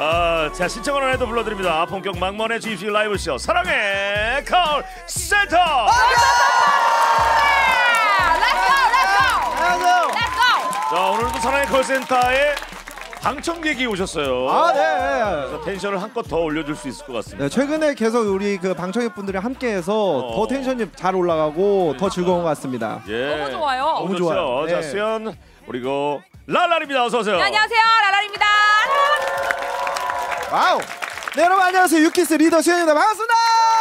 자, 신청을 해도 불러드립니다. 본격 막만의 주입식 라이브쇼 사랑의 콜센터. 자, 오늘도 사랑의 콜센터에 방청객이 오셨어요. 아, 네. 그래서 텐션을 한껏 더 올려줄 수 있을 것 같습니다. 네, 최근에 계속 우리 그 방청객 분들이 함께해서 더 텐션이 잘 올라가고 더 즐거운 것 같습니다. 예. 너무 좋아요. 너무 좋아요. 자, 네. 수연 그리고 랄랄입니다. 어서 오세요. 네, 안녕하세요, 라라입니다. 와우. 네, 여러분 안녕하세요. 유키스 리더 수현입니다. 반갑습니다.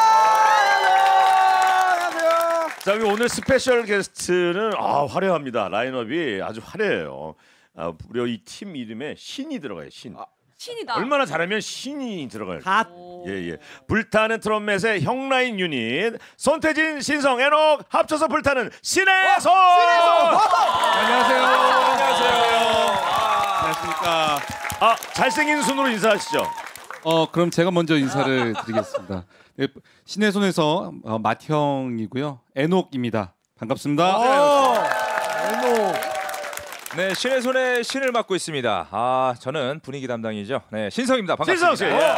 안녕하세요. 자, 그리고 오늘 스페셜 게스트는 화려합니다. 라인업이 아주 화려해요. 무려 이 팀 이름에 신이 들어가요. 신. 신이다. 얼마나 잘하면 신이 들어가요. 갓. 예. 불타는 트럼펫의 형라인 유닛 손태진, 신성, 에녹 합쳐서 불타는 신의 손. 안녕하세요. 안녕하십니까. 잘생긴 손으로 인사하시죠. 그럼 제가 먼저 인사를 드리겠습니다. 네, 신의 손에서 맏형이고요. 에녹입니다. 반갑습니다. 에녹. 네, 신의 손에 신을 맡고 있습니다. 저는 분위기 담당이죠. 네, 신성입니다. 반갑습니다. 신성 씨.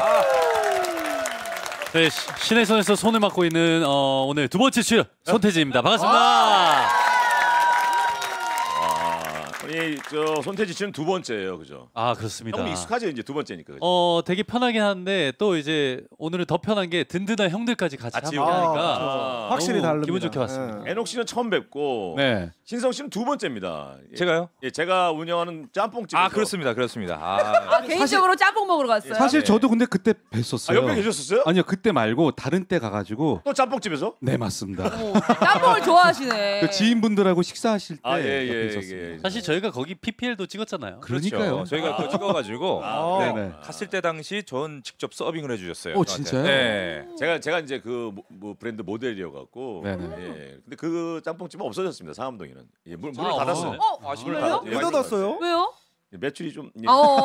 네, 신의 손에서 손을 맡고 있는 오늘 두 번째 출연 손태진입니다. 반갑습니다. 우리 저 손태지 씨는 두 번째예요, 그죠? 그렇습니다. 너무 익숙하죠, 이제 두 번째니까. 그죠? 되게 편하긴 한데 또 이제 오늘은 더 편한 게 든든한 형들까지 같이 같이 함께하니까 확실히 너무 다릅니다. 기분 좋게 왔습니다. 에녹 씨는 처음 뵙고 네. 신성 씨는 두 번째입니다. 제가요? 예, 제가 운영하는 짬뽕집. 그렇습니다. 개인적으로 짬뽕 먹으러 갔어요. 사실 저도 근데 그때 뵀었어요. 옆에 계셨었어요? 아니요, 그때 말고 다른 때 가가지고. 또 짬뽕집에서? 네, 맞습니다. 짬뽕을 좋아하시네. 그 지인분들하고 식사하실 때 옆에 예. 있었습니다. 사실 저희가 거기 PPL도 찍었잖아요. 그러니까요. 그렇죠. 저희가 또 찍어가지고 네네. 갔을 때 당시 전 직접 서빙을 해주셨어요. 오, 저한테. 진짜요? 네. 제가 이제 그 브랜드 모델이어 갖고. 네네. 예. 근데 그 짬뽕집은 없어졌습니다. 상암동에는. 예, 문을 아, 닫았어요. 아쉽네요. 문을 왜 닫았어요? 왜요? 매출이 좀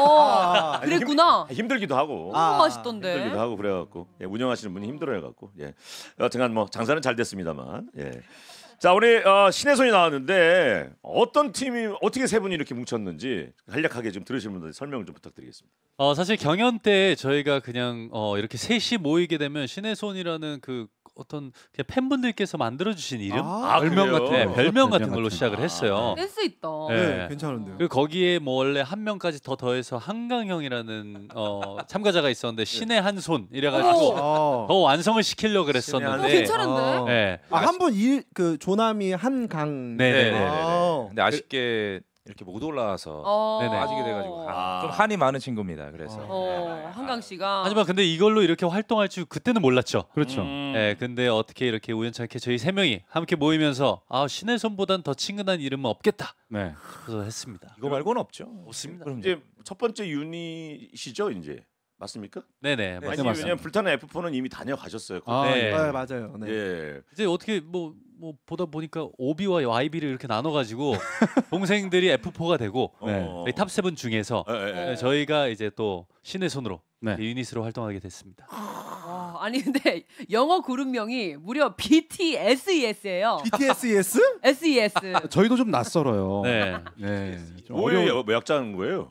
그랬구나. 힘들기도 하고. 너무 맛있던데. 힘들기도 하고 그래갖고 운영하시는 분이 힘들어해갖고 여튼간 뭐 장사는 잘 됐습니다만. 자, 우리 신의 손이 나왔는데 어떤 팀이 어떻게 세 분이 이렇게 뭉쳤는지 간략하게 좀 들으시는 분들 설명을 좀 부탁드리겠습니다. 사실 경연 때 저희가 그냥 이렇게 셋이 모이게 되면 신의 손이라는 그 어떤 그냥 팬분들께서 만들어주신 이름, 별명 그래요? 같은 네, 거. 별명 같은 걸로 같은 시작을 했어요. 센스 있다. 네. 괜찮은데요. 그리고 거기에 뭐 원래 한 명까지 더 더해서 한강형이라는 참가자가 있었는데 신의 한 손 이래가지고 더 완성을 시키려고 그랬었는데. 괜찮은데? 네. 한 분 그 조남이 한강. 네네네. 근데 아쉽게 이렇게 못 올라와서 네네. 빠지게 돼가지고 좀 한이 많은 친구입니다. 그래서 한강 씨가. 하지만 근데 이걸로 이렇게 활동할 줄 그때는 몰랐죠. 그렇죠. 네, 근데 어떻게 이렇게 우연찮게 저희 세 명이 함께 모이면서 신의 손보단 더 친근한 이름은 없겠다. 네. 그래서 했습니다. 이거 말고는 없죠. 없습니다. 그럼 이제 첫 번째 유닛이죠, 이제. 맞습니까? 네네. 아니, 맞습니다. 왜냐면 불타는 F4는 이미 다녀가셨어요. 네. 네, 맞아요. 네. 예. 이제 어떻게 뭐 보다 보니까 OB와 YB를 이렇게 나눠가지고 동생들이 F4가 되고 저희 탑7 중에서 저희가 이제 또 신의 손으로 유닛으로 활동하게 됐습니다. 아니 근데 영어 그룹명이 무려 BTSES예요. BTSES? SES. 저희도 좀 낯설어요. 네. 네. 좀 뭐예요? 뭐 약자는 거예요?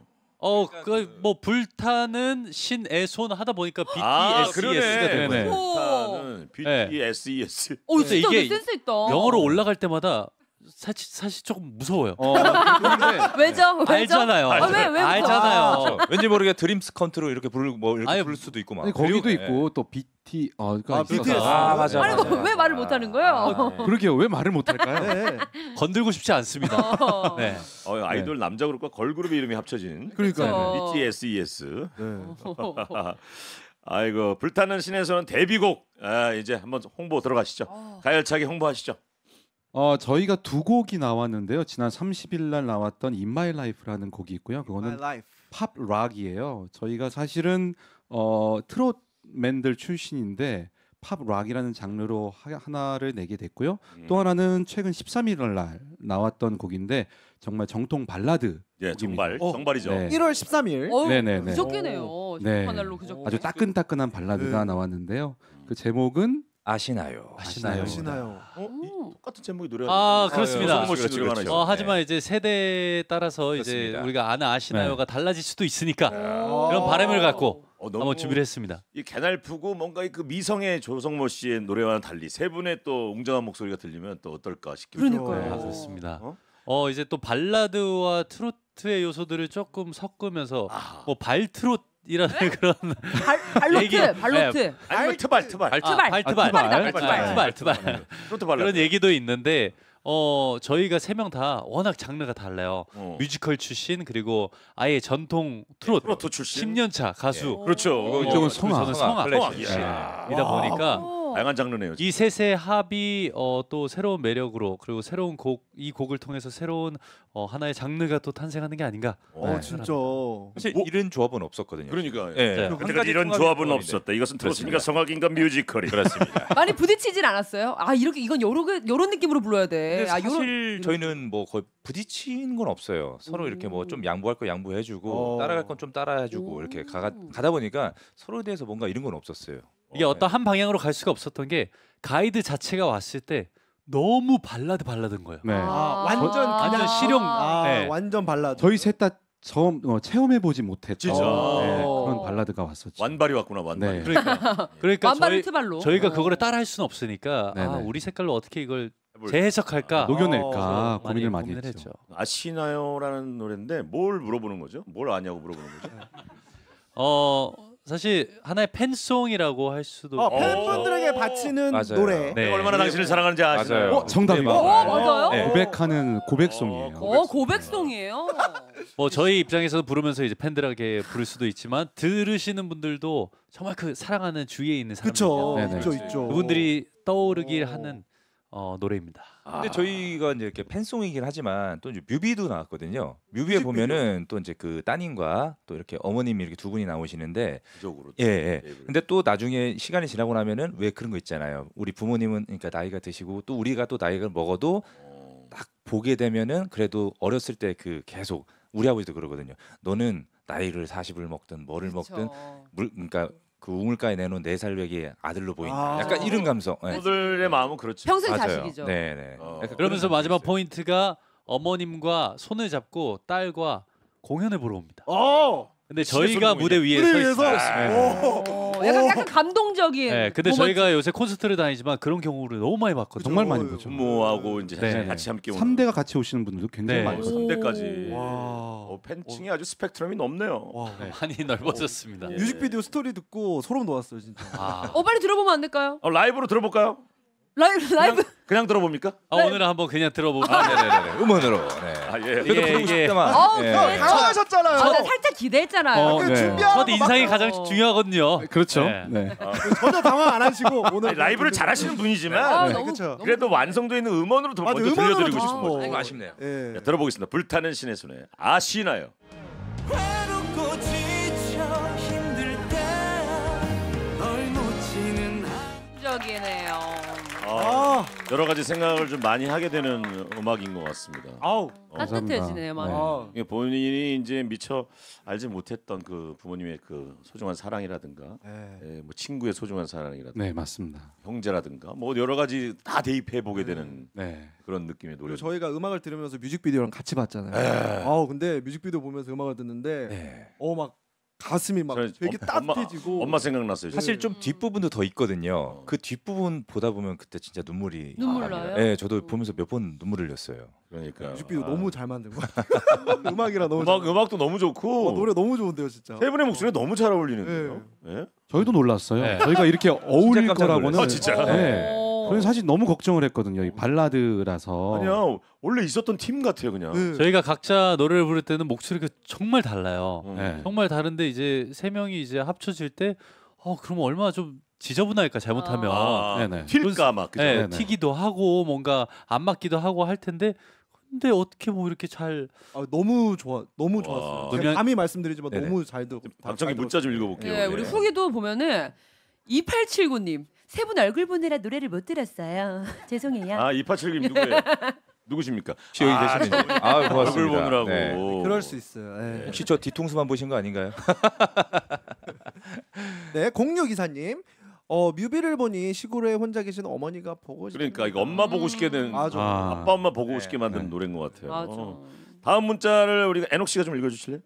뭐 불타는 신의 손 하다 보니까 BTSES가 그러네. 된 거예요. 불타는 BTSES. 진짜 이게 센스 있다. 영어로 올라갈 때마다 사실 조금 무서워요. 왜죠? 알잖아요. 왜 무서워? 알잖아요. 왠지 모르게 드림스 컨트로 이렇게 부를 수도 있고 막. 아니, 거기도 있고 또 BT BTS. 맞아. 아니 왜 말을 못 하는 거예요? 그러게요. 왜 말을 못 할까요? 네. 건들고 싶지 않습니다. 네. 아이돌 남자 그룹과 걸그룹 이름이 합쳐진 그러니까요. BTSES. 네. 아이고, 불타는 신에서는 데뷔곡 이제 한번 홍보 들어가시죠. 가열차게 홍보하시죠. 저희가 두 곡이 나왔는데요. 지난 30일 날 나왔던 In My Life라는 곡이 있고요. 그거는 팝 락이에요. 저희가 사실은 트롯맨들 출신인데 팝 락이라는 장르로 하나를 내게 됐고요. 또 하나는 최근 13일 날 나왔던 곡인데 정말 정통 발라드. 예, 정발이죠. 네. 1월 13일. 그저께네요. 네. 하늘로 그저께. 아주 따끈따끈한 발라드가 나왔는데요. 그 제목은 아시나요? 아시나요? 똑같은 제목의 노래가 아, 그렇습니다. 그렇죠, 그렇죠. 하지만 이제 세대에 따라서 이제 그렇습니다. 우리가 아는 아시나요가 달라질 수도 있으니까 오. 이런 바람을 갖고 너무 한번 준비를 했습니다. 이 개날프고 뭔가 그 미성의 조성모 씨의 노래와는 달리 세 분의 또 웅장한 목소리가 들리면 또 어떨까 싶기도 그러니까요. 해요. 아, 그렇습니다. 어? 이제 또 발라드와 트로트의 요소들을 조금 섞으면서 뭐 발트롯이라는 그런 얘기- 발로트. 아니면 트발 트발. 트로트 발라드. 그런 얘기도 있는데 저희가 세 명 다 워낙 장르가 달라요. 뮤지컬 출신 그리고 아예 전통 트로트 출신. 10년 차 가수. 그렇죠. 이쪽은 성악. 저는 성악 클래식. 출신이다 와. 보니까 다양한 장르네요. 이 셋의 합이 또 새로운 매력으로 그리고 새로운 이 곡을 통해서 새로운 하나의 장르가 또 탄생하는 게 아닌가. 진짜. 사실 뭐- 이런 조합은 없었거든요. 그러니까 예. 한 그때까지 이런 조합은 없었다. 이것은 트로트인가 성악인가 뮤지컬이. 그렇습니다. 많이 부딪히진 않았어요. 이건 요런 느낌으로 불러야 돼. 근데 사실 저희는 뭐 거의 부딪힌 건 없어요. 서로 이렇게 뭐 좀 양보할 거 양보해주고 따라갈 건 좀 따라해주고 이렇게 가다 보니까 서로에 대해서 뭔가 이런 건 없었어요. 이게 어떤 한 방향으로 갈 수가 없었던 게 가이드 자체가 왔을 때 너무 발라드인 거예요. 네. 완전 실용. 네. 완전 발라드. 저희 셋 다 처음 체험해보지 못했던 진짜. 그런 발라드가 왔었죠. 완발이 왔구나 완발. 네. 그러니까 완발은 트발로. 저희가 그거를 따라할 수는 없으니까 네네. 우리 색깔로 어떻게 이걸 해볼까? 재해석할까 녹여낼까 고민을 많이 고민을 했죠. 아시나요라는 노래인데 뭘 물어보는 거죠? 뭘 아냐고 물어보는 거죠? 사실 하나의 팬송이라고 할 수도 팬분들에게 바치는 맞아요. 노래. 네. 얼마나 당신을 사랑하는지 아시나요? 맞아요. 정답입니다. 맞아요? 네. 고백하는 고백송이에요. 고백송이에요. 뭐 저희 입장에서 부르면서 이제 팬들에게 부를 수도 있지만 들으시는 분들도 정말 그 사랑하는 주위에 있는 그쵸. 사람들 네네. 있죠. 그분들이 떠오르길 하는 노래입니다. 근데 저희가 이제 이렇게 팬송이긴 하지만 또 이제 뮤비도 나왔거든요. 뮤비에 보면은 또 이제 그 따님과 또 이렇게 어머님이 이렇게 두 분이 나오시는데 적으로. 예. 근데 또 나중에 시간이 지나고 나면은 왜 그런 거 있잖아요. 우리 부모님은 그러니까 나이가 드시고 또 우리가 또 나이가 먹어도 딱 보게 되면은 그래도 어렸을 때 그 계속 우리 아버지도 그러거든요. 너는 나이를 40을 먹든 뭐를 먹든 그러니까 그 우물가에 내놓은 4살 배기 아들로 보인다. 약간 이런 감성. 예. 부모들의 마음은 그렇죠. 평생 맞아요. 자식이죠. 네네. 어. 약간 그러면서 그런 마지막 감정이 있어요. 포인트가 어머님과 손을 잡고 딸과 공연을 보러 옵니다. 근데 신의 저희가 손 무대 위에 서 있어요. 약간 감동적인. 네, 근데 모먼트. 저희가 요새 콘서트를 다니지만 그런 경우를 너무 많이 봤거든요. 정말 많이 보죠. 부모하고 이제 네. 같이 함께 오는 3대가 같이 오시는 분들도 굉장히 네. 많거든요. 3대까지. 팬층이 아주 스펙트럼이 넓네요. 많이 넓어졌습니다. 뮤직비디오 스토리 듣고 소름 돋았어요 진짜. 빨리 들어보면 안 될까요? 라이브로 들어볼까요? 라이브. 그냥 들어봅니까? 오늘은 한번 그냥 들어보죠. 네네네. 음원으로. 네. 예. 그래도 부르고 이게- 싶다만. 예. 당황하셨잖아요. 나 살짝 기대했잖아요. 네. 준비하고 첫 인상이 막- 가장 중요하거든요. 그렇죠. 네. 네. 전혀 당황 안 하시고 오늘 라이브를 잘하시는 분이지만 너무 그쵸. 그래도 완성도 있는 음원으로 더 맞아, 먼저 음원으로 들려드리고 듣고 싶은 싶어. 거죠. 이거 아쉽네요. 예. 자, 들어보겠습니다. 불타는 신의 손에 아시나요? 외롭고 지쳐 힘들 때널 놓치는 적이네요. 여러 가지 생각을 좀 많이 하게 되는 음악인 것 같습니다. 아우. 따뜻해지네요, 많이. 이게 본인이 이제 미처 알지 못했던 그 부모님의 그 소중한 사랑이라든가, 뭐 친구의 소중한 사랑이라든가, 네, 맞습니다. 형제라든가, 뭐 여러 가지 다 대입해 보게 되는 네. 그런 느낌의 노래. 그리고 저희가 음악을 들으면서 뮤직비디오랑 같이 봤잖아요. 근데 뮤직비디오 보면서 음악을 듣는데 네. 막 가슴이 막 저는 되게 따뜻해지고. 엄마 생각났어요. 사실 좀 뒷부분도 더 있거든요. 그 뒷부분 보다 보면 그때 진짜 눈물이 눈물 나요? 네, 저도 보면서 몇 번 눈물을 흘렸어요. 그러니까 뮤직비디오 너무 잘 만든 거. 음악이라 너무 음악도 너무 좋고 노래 너무 좋은데요, 진짜. 세 분의 목소리가 너무 잘 어울리는데요. 예? 저희도 놀랐어요. 네. 저희가 이렇게 어울릴 깜짝 거라고는. 놀랐어요. 진짜? 네. 저는 사실 너무 걱정을 했거든요. 이 발라드라서. 아니야 원래 있었던 팀 같아요 그냥. 저희가 각자 노래를 부를 때는 목소리가 정말 달라요. 네. 정말 다른데 이제 세 명이 이제 합쳐질 때 그러면 얼마나 좀 지저분할까 잘못하면 네네. 튈까 막 그죠. 네, 네네. 튀기도 하고 뭔가 안 맞기도 하고 할 텐데 근데 어떻게 뭐 이렇게 잘 너무 좋았어요. 음향- 제가 감히 말씀드리지만 네네. 너무 잘 듣고. 방청이 문자 좀 읽어볼게요. 네, 우리 예. 후기도 보면은 2879님 세 분 얼굴 보느라 노래를 못 들었어요. 죄송해요. 2879님 누구예요? 누구십니까? 여기 계시는지. 아, 고맙습니다. 얼굴 보느라고. 네. 그럴 수 있어요. 예. 혹시 저 뒤통수만 보신 거 아닌가요? 네, 0624님. 뮤비를 보니 시골에 혼자 계신 어머니가 보고 싶은 그러니까 이거 엄마 보고 싶게 된 맞아. 아빠 엄마 보고 네. 싶게 만드는 노래인 것 같아요. 맞아. 다음 문자를 우리가 애녹 씨가 좀 읽어주실래요?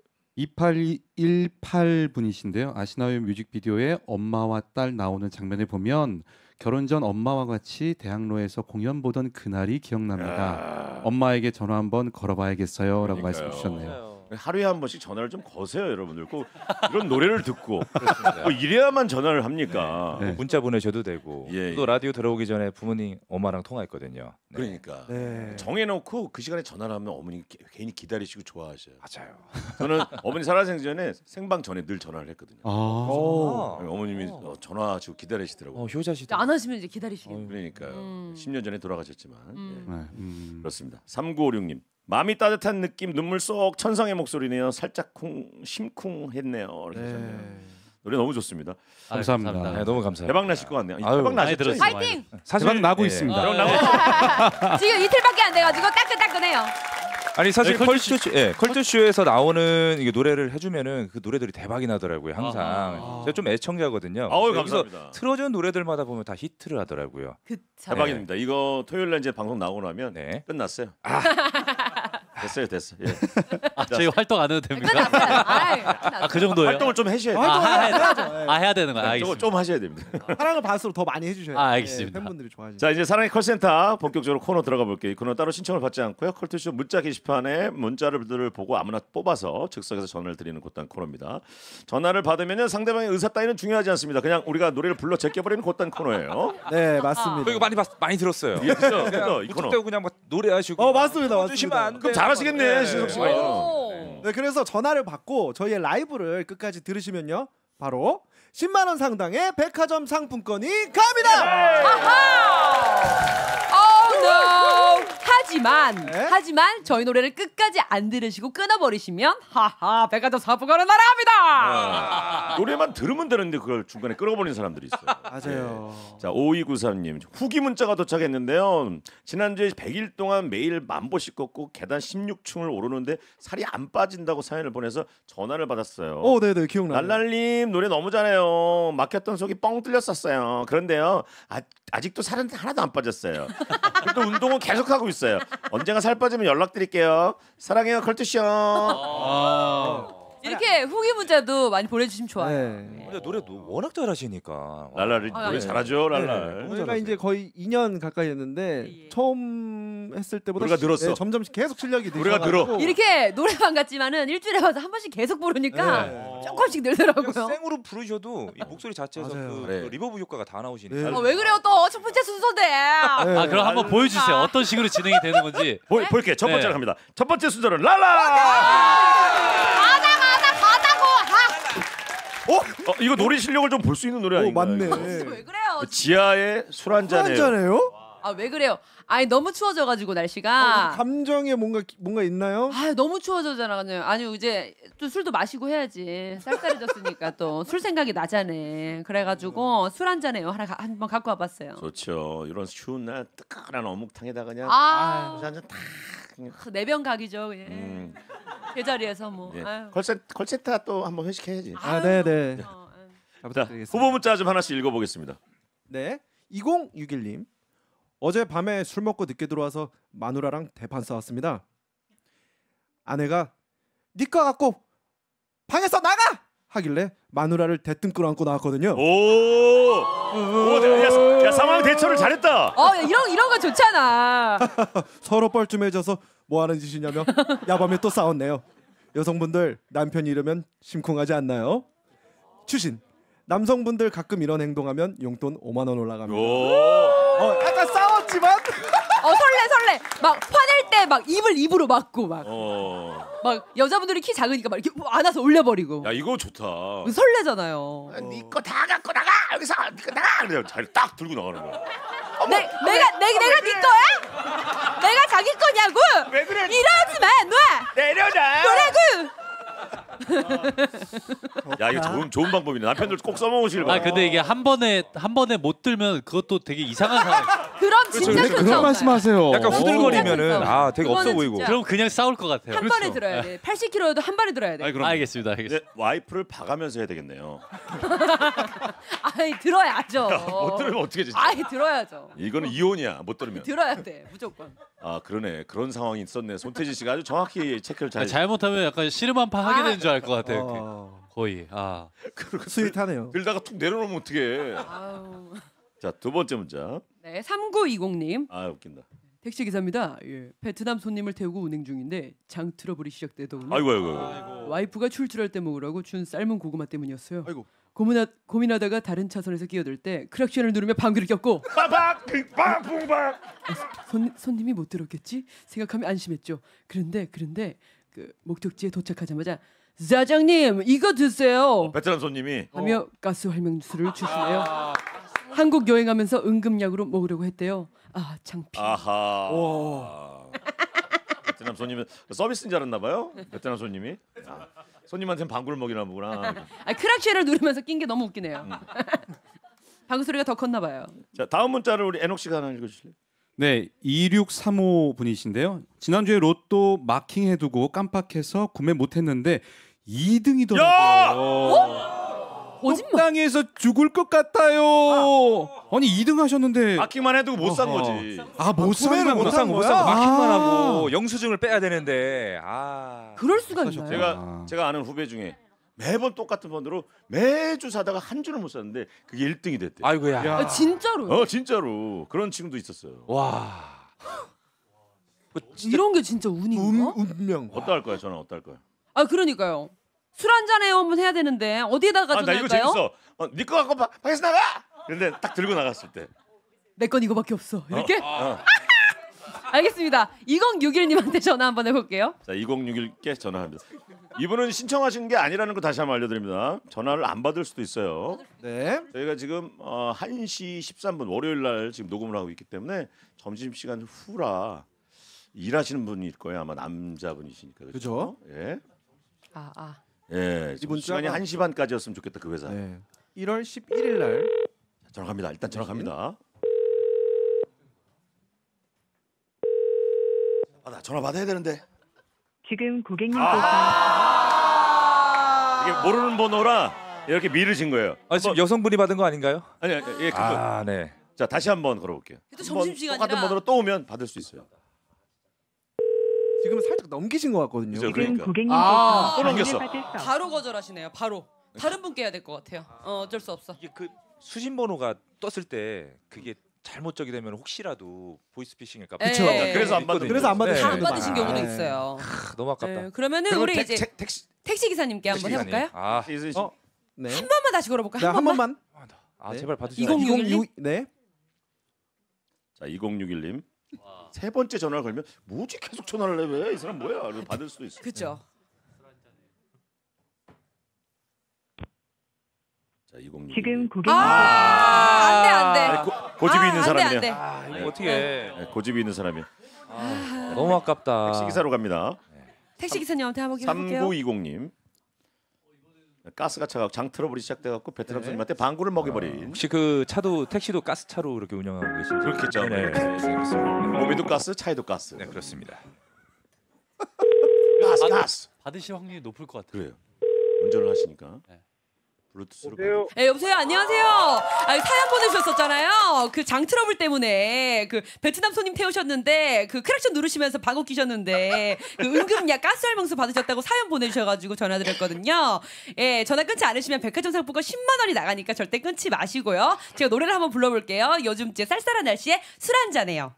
2818분이신데요. 아시나요? 뮤직비디오에 엄마와 딸 나오는 장면을 보면 결혼 전 엄마와 같이 대학로에서 공연 보던 그날이 기억납니다. 엄마에게 전화 한번 걸어봐야겠어요라고 말씀 주셨네요. 하루에 한 번씩 전화를 좀 거세요, 여러분들. 꼭 이런 노래를 듣고 뭐 이래야만 전화를 합니까? 네. 문자 보내셔도 되고 예, 또 예. 라디오 들어오기 전에 부모님 엄마랑 통화했거든요. 네. 그러니까 네. 정해놓고 그 시간에 전화를 하면 어머니 괜히 기다리시고 좋아하셔요. 맞아요. 저는 어머니 살아생전에 생방 전에 늘 전화를 했거든요. 어머님이 전화하시고 기다리시더라고요. 효자시다. 안 하시면 이제 기다리시겠네. 그러니까요. 10년 전에 돌아가셨지만 예. 그렇습니다. 3956님 마음이 따뜻한 느낌 눈물 쏙 천상의 목소리네요. 살짝 심쿵했네요. 이렇게 하셨네요. 노래 너무 좋습니다. 감사합니다. 네, 너무 감사해요. 대박 나실 것 같네요. 아유, 대박 많이 나셨죠? 들었어요. 파이팅! 사실 대박 나고 예. 있습니다. 대박 나고 지금 이틀밖에 안 돼가지고 따끈따끈해요. 아니 사실 네, 컬투쇼에서 나오는 이게 노래를 해주면은 그 노래들이 대박이 나더라고요. 항상 제가 좀 애청자거든요. 아우, 여기서 감사합니다. 틀어준 노래들마다 보면 다 히트를 하더라고요. 그쵸. 대박입니다. 이거 토요일 날 이제 방송 나오고 나면 네. 끝났어요. 됐어. 예. 저희 활동 안 해도 됩니까? 끝났어요. 그 정도예요? 활동을 좀 해셔야 돼요. 해야 되는 거야. 저거 알겠습니다. 좀 하셔야 됩니다. 사랑을 받을수록 더 많이 해주셔야 돼요. 알겠습니다. 팬분들이 좋아하시죠. 자 이제 사랑의 컬센터 본격적으로 코너 들어가 볼게요. 이 코너 따로 신청을 받지 않고요. 컬투쇼 문자 게시판에 문자를 보고 아무나 뽑아서 즉석에서 전화를 드리는 그딴 코너입니다. 전화를 받으면요 상대방의 의사 따위는 중요하지 않습니다. 그냥 우리가 노래를 불러 제껴버리는 그딴 코너예요. 네, 맞습니다. 이거 많이 들었어요. 예, 그죠? 이 코너. 무턱대고 그냥 막 노래하시고. 맞습니다. 주시면 안 그럼 돼요. 잘하시겠네 신석 씨가. 네, 그래서 전화를 받고 저희의 라이브를 끝까지 들으시면요, 바로 10만 원 상당의 백화점 상품권이 갑니다. no. 하지만 네? 하지만 저희 노래를 끝까지 안 들으시고 끊어버리시면 하하 백화점 상품권을 날아갑니다. 노래만 들으면 되는데 그걸 중간에 끌어버리는 사람들이 있어요. 맞아요. 자 5293님 후기 문자가 도착했는데요. 지난주에 100일 동안 매일 만보씩 걷고 계단 16층을 오르는데 살이 안 빠진다고 사연을 보내서 전화를 받았어요. 네네 기억나요. 랄랄님 노래 너무 잘해요. 막혔던 속이 뻥 뚫렸었어요. 그런데요 아직도 살은 하나도 안 빠졌어요. 그래도 운동은 계속하고 있어요. 언젠가 살 빠지면 연락드릴게요. 사랑해요 컬투쇼. 이렇게 후기 문자도 많이 보내주시면 좋아요. 네. 근데 노래 워낙 잘하시니까. 랄랄이 노래 잘하죠 랄랄. 저희가 이제 거의 2년 가까이 했는데 예. 처음 했을 때보다 노래가 늘었어. 네, 점점 계속 실력이 노래가 늘어가지고 이렇게 노래방 같지만은 일주일에 와서 한 번씩 계속 부르니까 조금씩 늘더라고요. 생으로 부르셔도 이 목소리 자체에서 맞아요. 그 리버브 효과가 다 나오시니까. 네. 왜 그래요 또 첫 번째 순서인데. 네. 그럼 한번 보여주세요. 어떤 식으로 진행이 되는 건지. 볼게 첫 번째로 네. 갑니다. 첫 번째 순서는 랄라. 이거 노래 실력을 좀 볼 수 있는 노래 아닌가요? 맞네. 이거? 왜 그래요? 지하의 술 한 잔에 한잔해요? 왜 그래요? 아니 너무 추워져가지고 날씨가. 감정에 뭔가 있나요? 너무 추워져잖아요. 아니 이제 또 술도 마시고 해야지. 쌀쌀해졌으니까 또 술 생각이 나잖아요. 그래가지고 술 한 잔에요. 한번 갖고 와봤어요. 좋죠. 이런 추운 날 뜨끈한 어묵탕에다가 그냥 한잔 탁. 내병 각이죠. 그냥. 제자리에서 뭐. 예. 아유. 컬센터 또 한번 회식해야지. 네네. 잘 자, 부탁드리겠습니다. 후보 문자 좀 하나씩 읽어보겠습니다. 네, 2061님. 어제 밤에 술 먹고 늦게 들어와서 마누라랑 대판 싸웠습니다. 아내가 니꺼 갖고 방에서 나가! 하길래 마누라를 대뜸 끌어안고 나왔거든요. 야, 상황 대처를 잘했다. 이런 거 좋잖아. 서로 뻘쭘해져서 뭐 하는 짓이냐며 야밤에 또 싸웠네요. 여성분들 남편이 이러면 심쿵하지 않나요? 추신. 남성분들 가끔 이런 행동하면 용돈 5만 원 올라갑니다. 약간 싸웠지만 설레. 막 화낼 때 막 입으로 막고 막 여자분들이 키 작으니까 막 이렇게 안아서 올려버리고. 야 이거 좋다. 설레잖아요. 니거 다 갖고 나가 여기서 니거 나가. 그냥 딱 들고 나가는 거야. 내가 네 거야? 내가 자기 거냐고? 왜 그래? 이러지 마, 놔. 내려놔. 뭐라고? 야 이거 좋은 방법이네. 남편들 꼭 써먹으시길 바랍니다. 근데 이게 한 번에 못 들면 그것도 되게 이상한 상황. 그럼 진짜 그런 좋죠. 말씀하세요. 약간 후들거리면은 진짜 되게 그거는 없어 보이고. 진짜. 그럼 그냥 싸울 것 같아요. 한 번에 들어야 돼. 80kg여도 한 번에 들어야 돼. 아니, 그럼 알겠습니다. 이제 와이프를 봐가면서 해야 되겠네요. 아이 들어야죠. 못 들으면 어떻게 진짜? 아이 들어야죠. 이거는 이혼이야. 못 들으면. 들어야 돼 무조건. 아 그러네. 그런 상황이 있었네. 손태진 씨가 아주 정확히 체크를 잘. 잘못하면 약간 씨름한판 하게 되는 줄 알 것 같아요. 거의. 스윗하네요. 들다가 툭 내려놓으면 어떡해. 아유. 자, 두 번째 문자. 네 3920님. 아 웃긴다. 택시 기사입니다. 예, 베트남 손님을 태우고 운행 중인데 장 트러블이 시작되더군요. 아이고. 와이프가 출출할 때 먹으라고 준 삶은 고구마 때문이었어요. 아이고. 고민하다가 다른 차선에서 끼어들 때 크락션을 누르며 방귀를 꼈고 빠박 빵빵. 손님이 못 들었겠지 생각하며 안심했죠. 그런데 그 목적지에 도착하자마자 사장님 이거 드세요 베트남 손님이 하며 가스 활명수를 주시네요. 한국 여행하면서 응급약으로 먹으려고 했대요. 아 창피. 아하. 베트남 손님은 서비스인 줄 알았나 봐요. 베트남 손님이. 손님한테는 방구를 먹이나 보구나. 크락션을 누르면서 낀 게 너무 웃기네요. 방구 소리가 더 컸나 봐요. 자, 다음 문자를 우리 애녹 씨가 하나 읽어주실래요? 네, 2635 분이신데요. 지난주에 로또 마킹해두고 깜빡해서 구매 못했는데 2등이더라고요. 거짓말. 땅에서 죽을 것 같아요. 아니 2등 하셨는데 마킹만 해도 못 산 거지. 못 구매를 산 못한 못 거야? 사고 마킹만 아. 하고 영수증을 빼야 되는데 그럴 수가 있나요? 제가 아는 후배 중에 매번 똑같은 번호로 매주 사다가 한 주는 못 샀는데 그게 1등이 됐대. 아이고야. 아, 진짜로? 진짜로 그런 친구도 있었어요. 와. 이런 게 진짜 운인가? 운명. 어떡할 거야? 저는 어떡할 거야? 아 그러니까요. 술 한잔해요 한번 해야 되는데 어디에다가 나 이거 전화할까요? 재밌어. 네 거 갖고 밖에서 나가. 근데 딱 들고 나갔을 때. 내 건 이거밖에 없어. 이렇게? 알겠습니다. 2061님한테 전화 한번 해볼게요. 자, 2061께 전화합니다. 이분은 신청하신 게 아니라는 거 다시 한번 알려드립니다. 전화를 안 받을 수도 있어요. 네. 저희가 지금 1시 13분 월요일 날 지금 녹음을 하고 있기 때문에 점심시간 후라 일하시는 분일 거예요. 아마 남자분이시니까. 그죠? 예. 예. 이번 시간이 주가- 1시 반까지였으면 좋겠다 그 회사. 네. 1월 11일 날 전화 갑니다. 일단 전화 갑니다. 나 전화 받아야 되는데. 지금 고객님 이게 모르는 번호라 이렇게 미르신 거예요. 지금 여성분이 받은 거 아닌가요? 아니, 예, 그거. 네. 자, 다시 한번 걸어볼게요. 그래도 한번 점심시간이라- 똑같은 번호로 또 오면 받을 수 있어요. 지금 살짝 넘기신 것 같거든요. 그죠? 지금 그러니까. 고객님께서 또 넘겼어. 바로 거절하시네요. 바로. 다른 분께 해야 될 것 같아요. 어쩔 수 없어. 이게 그 수신 번호가 떴을 때 그게 잘못 적이 되면 혹시라도 보이스피싱일까 봐. 그쵸. 네. 그래서 안 받는 그래서 안 거죠. 받으시는 다 안 분도 받으신 많아요. 경우도 네. 있어요. 너무 아깝다. 네, 그러면은 그러면 우리 이제 택시 기사님께 한번 택시 기사님. 해볼까요? 네. 한 번만 다시 걸어볼까? 네, 한 한 번만. 번만. 아 네. 제발 받으세요. 2061님? 네. 자, 2061님. 세 번째 전화를 걸면 뭐지 계속 전화를 해 왜? 이 사람 뭐야? 이러면 받을 수도 있어. 그렇죠. 자, 2061. 지금 고객님 안돼. 고집이 있는 안 돼, 사람이네요. 안 돼. 이거 어떻게 해? 네, 고집이 있는 사람이에요. 너무 아깝다. 택시 기사로 갑니다. 택시 기사님한테 한번 해볼게요. 3920님. 가스가 차가고 장 트러블이 시작돼갖고 베트남 손님한테 방구를 먹여버린. 혹시 그 차도 택시도 가스 차로 그렇게 운영하고 계신지? 그렇겠죠. 네, 그렇습니다. 몸에도 가스, 차에도 가스. 네, 그렇습니다. 가스. 받으실 확률이 높을 것 같아요. 그래요. 운전을 하시니까. 네. 블루투스로. 네, 여보세요. 안녕하세요. 사연 보내주셨었잖아요. 그 장 트러블 때문에 그 베트남 손님 태우셨는데 그 크락션 누르시면서 방귀 끼셨는데 그 응급약 가스 할명수 받으셨다고 사연 보내주셔가지고 전화드렸거든요. 예, 전화 끊지 않으시면 백화점 상품권 10만 원이 나가니까 절대 끊지 마시고요. 제가 노래를 한번 불러볼게요. 요즘 이제 쌀쌀한 날씨에 술 한잔해요.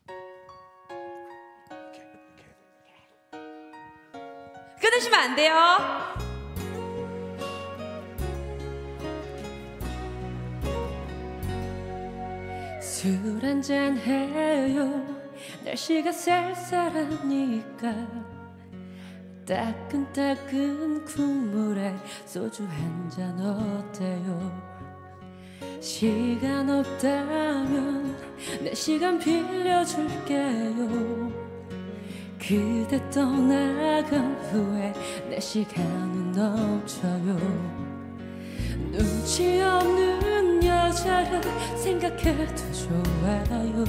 끊으시면 안 돼요. 술 한잔 해요. 날씨가 쌀쌀하니까 따끈따끈 국물에 소주 한잔 어때요? 시간 없다면 내 시간 빌려줄게요. 그대 떠나간 후에 내 시간은 넘쳐요. 눈치 없는 여자를 생각해도 좋아요.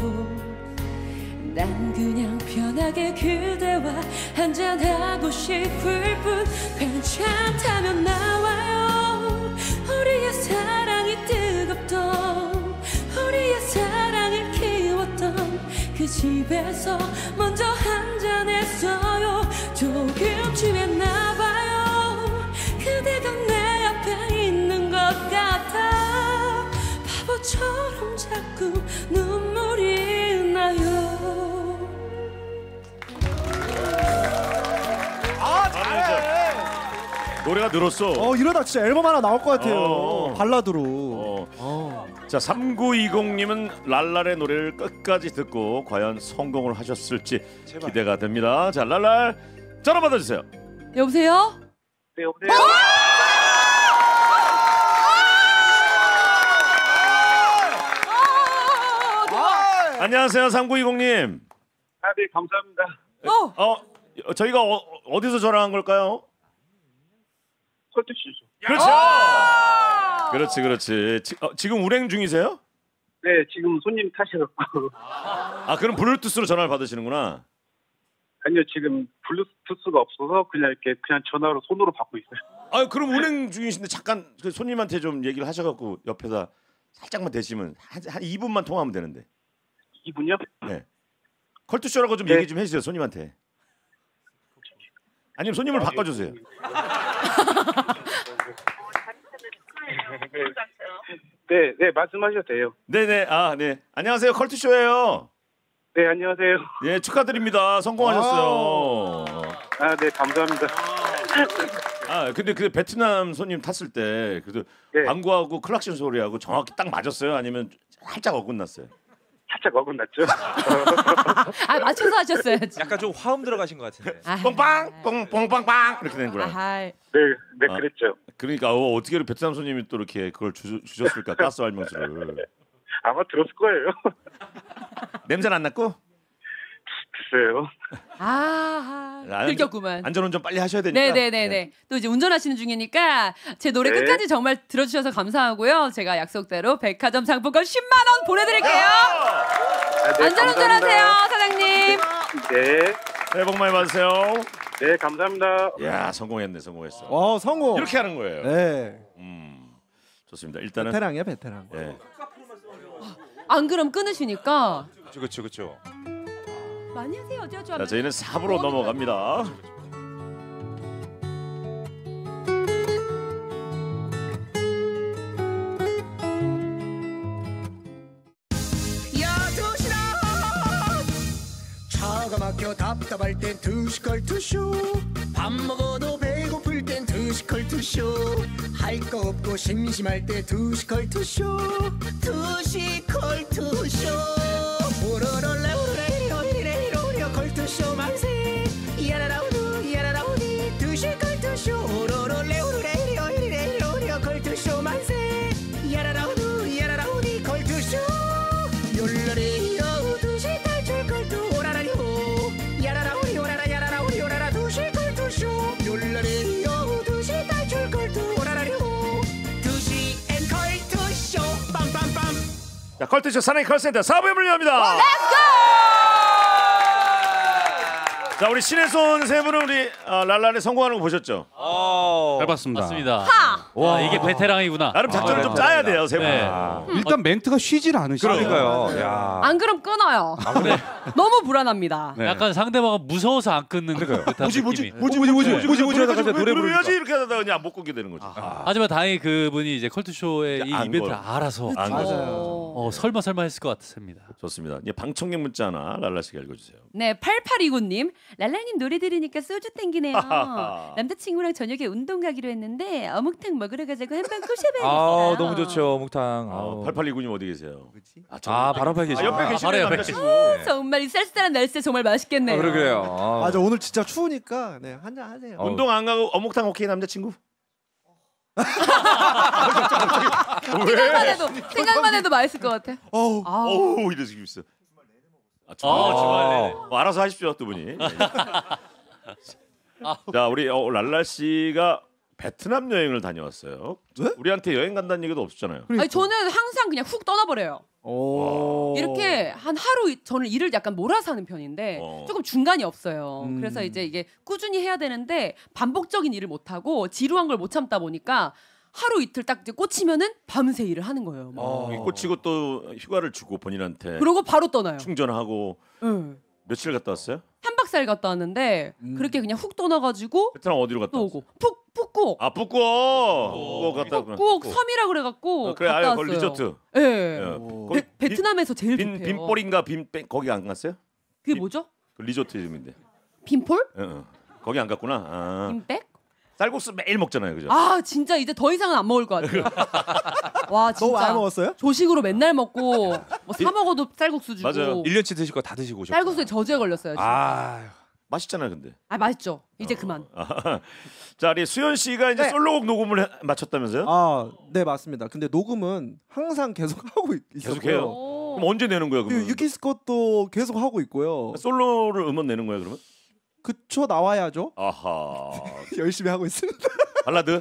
난 그냥 편하게 그대와 한잔하고 싶을 뿐. 괜찮다면 나와요. 우리의 사랑이 그 집에서 먼저 한잔했어요. 조금 취했나봐요. 그대가 내 앞에 있는 것 같아 바보처럼 자꾸 눈물이 나요. 아 잘해. 노래가 늘었어. 이러다 진짜 앨범 하나 나올 것 같아요. 발라드로. 자, 3920님은 랄랄의 노래를 끝까지 듣고 과연 성공을 하셨을지 기대가 됩니다. 자, 랄랄 전화 받아주세요. 여보세요? 네, 여보세요. 안녕하세요, 3920님. 아, 네, 감사합니다. 저희가 어디서 전화한 걸까요? 콜트쇼죠. 그렇죠. 그렇지. 지금 운행 중이세요? 네, 지금 손님 타셔갖고. 아, 그럼 블루투스로 전화를 받으시는구나. 아니요, 지금 블루투스가 없어서 그냥 전화로 손으로 받고 있어요. 아, 그럼 운행 중이신데 잠깐 그 손님한테 좀 얘기를 하셔갖고 옆에다 살짝만 대시면 한 2분만 통화하면 되는데. 2분요? 네. 컬투쇼라고 좀 얘기 좀 해주세요, 손님한테. 아니면 손님을 바꿔주세요. 네, 말씀하셔도 돼요. 네네. 네. 안녕하세요, 컬투쇼예요. 네, 안녕하세요. 예, 축하드립니다. 성공하셨어요. 아, 네, 감사합니다. 근데 그 베트남 손님 탔을 때 그래도 방구하고 클락션 소리하고 정확히 딱 맞았어요? 아니면 살짝 어긋났어요? 살짝 어긋났죠. 맞춰서 하셨어야지. 약간 좀 화음 들어가신 것 같은데. 뻥빵 뻥빵빵 이렇게 되는구나. 네, 그랬죠. 그러니까 어떻게 베트남 손님이 또 이렇게 그걸 주셨을까? 가스 알명수를. 아마 들었을 거예요. 냄새는 안 났고? 글쎄요. 들켰구만. 안전운전 빨리 하셔야 되니까. 네네네네. 또 이제 운전하시는 중이니까 제 노래 끝까지 정말 들어주셔서 감사하고요. 제가 약속대로 백화점 상품권 10만 원 보내드릴게요. 네, 안전운전하세요, 사장님. 네. 새해 복 많이 받으세요. 네, 감사합니다. 야, 성공했어. 성공. 이렇게 하는 거예요. 네. 좋습니다. 일단은 베테랑이야, 베테랑. 네. 안 그럼 끊으시니까. 그렇죠. 많이 하세요, 어쩌죠. 자, 저희는 4부로 넘어갑니다. 차가 막혀 답답할 땐 투시컬투쇼. 밥 먹어도 배고플 땐 투시컬투쇼. 할 거 없고 심심할 때 투시컬투쇼. 투시컬투쇼. 오로롤레오레이로이레이로이레 컬투쇼 만세. 야라라우두 야라라우디 투시컬투쇼. 오로롤레오레이로이레이로이레 컬투쇼 만세. 야라라우두 야라라우디 컬투쇼. 욜라리 자, 컬투쇼 사나이 컬센터 4부에 불려합니다. 자, 우리 신의 손 세 분은 우리 랄랄에 성공하는 거 보셨죠? 잘 봤습니다. 맞습니다. 와, 이게 베테랑이구나. 나름 작전을 좀 짜야 돼요, 세 분. 네. 일단 멘트가 쉬질 않으시네요. 그러니까요. 야. 안 그럼 끊어요. 너무 불안합니다. 네. 약간 상대방은 무서워서 안 끊는 듯한 느낌이. 뭐지 하다가 노래 부르야지 이렇게 하다가 그냥 못 끊게 되는 거지. 하지만 다행히 그분이 이제 컬투쇼의 이 안 이벤트를 걸. 알아서 안 맞아요. 설마 했을 것 같습니다. 좋습니다. 이제 방청객 문자 하나 랄라 씨가 읽어주세요. 네, 8829님. 랄랄님 노래 들으니까 소주 땡기네요. 남자친구랑 저녁에 운동 가기로 했는데 어묵탕 먹으러 가자고 한방 꼬셔봐야겠어요. 너무 좋죠, 묵탕. 8829님 어디 계세요? 바로 앞에 계시죠. 옆에 계시는 바로 옆에 남자친구. 정말 이 쌀쌀한 날씨에 정말 맛있겠네요. 그러게요. 맞아, 오늘 진짜 추우니까 네, 한잔 하세요. 운동 안 가고 어묵탕 오케이 남자친구? 생각만 해도 맛있을 것 같아. 어우 이래 지금 있어. 주말에. 알아서 하십시오, 두 분이. 자, 우리 랄라 씨가 베트남 여행을 다녀왔어요. 네? 우리한테 여행 간다는 얘기도 없었잖아요. 아니, 저는 항상 그냥 훅 떠나버려요. 이렇게 한 하루 저는 일을 약간 몰아서 하는 편인데 조금 중간이 없어요. 그래서 이제 이게 꾸준히 해야 되는데 반복적인 일을 못 하고 지루한 걸 못 참다 보니까 하루 이틀 딱 이제 꽂히면은 밤새 일을 하는 거예요. 꽂히고 또 휴가를 주고 본인한테. 그러고 바로 떠나요. 충전하고. 며칠 갔다 왔어요? 3박 4일 갔다 왔는데 그렇게 그냥 훅 떠나가지고 베트남 어디로 갔다 왔어요? 푸꾸옥. 아 푸꾸옥 갔다 왔구나. 푸꾸옥 섬이라 그래갖고 그래, 갔다 거기 왔어요. 리조트. 예. 베트남에서 제일 좋대요. 빈볼인가 빈 거기 안 갔어요? 그게 뭐죠? 그 리조트 이름인데. 빈폴? 거기 안 갔구나. 아. 빈백? 쌀국수 매일 먹잖아요, 그죠? 아 진짜 이제 더 이상은 안 먹을 것 같아요. 와 진짜. 너무 안 먹었어요? 조식으로 맨날 먹고 뭐 사 먹어도 쌀국수 주고. 맞아요. 1년치 드실 거 다 드시고 오셨고. 쌀국수에 저주에 걸렸어요. 진짜. 맛있잖아요, 근데. 아 맛있죠. 이제 그만. 자, 우리 수현 씨가 이제 솔로곡 녹음을 마쳤다면서요? 아, 네 맞습니다. 근데 녹음은 항상 계속 하고 있었고요. 계속해요. 그럼 언제 내는 거야, 그러면? 유키스 것도 계속 하고 있고요. 솔로를 음원 내는 거야, 그러면? 그쵸, 나와야죠. 아하. 열심히 하고 있습니다. 발라드?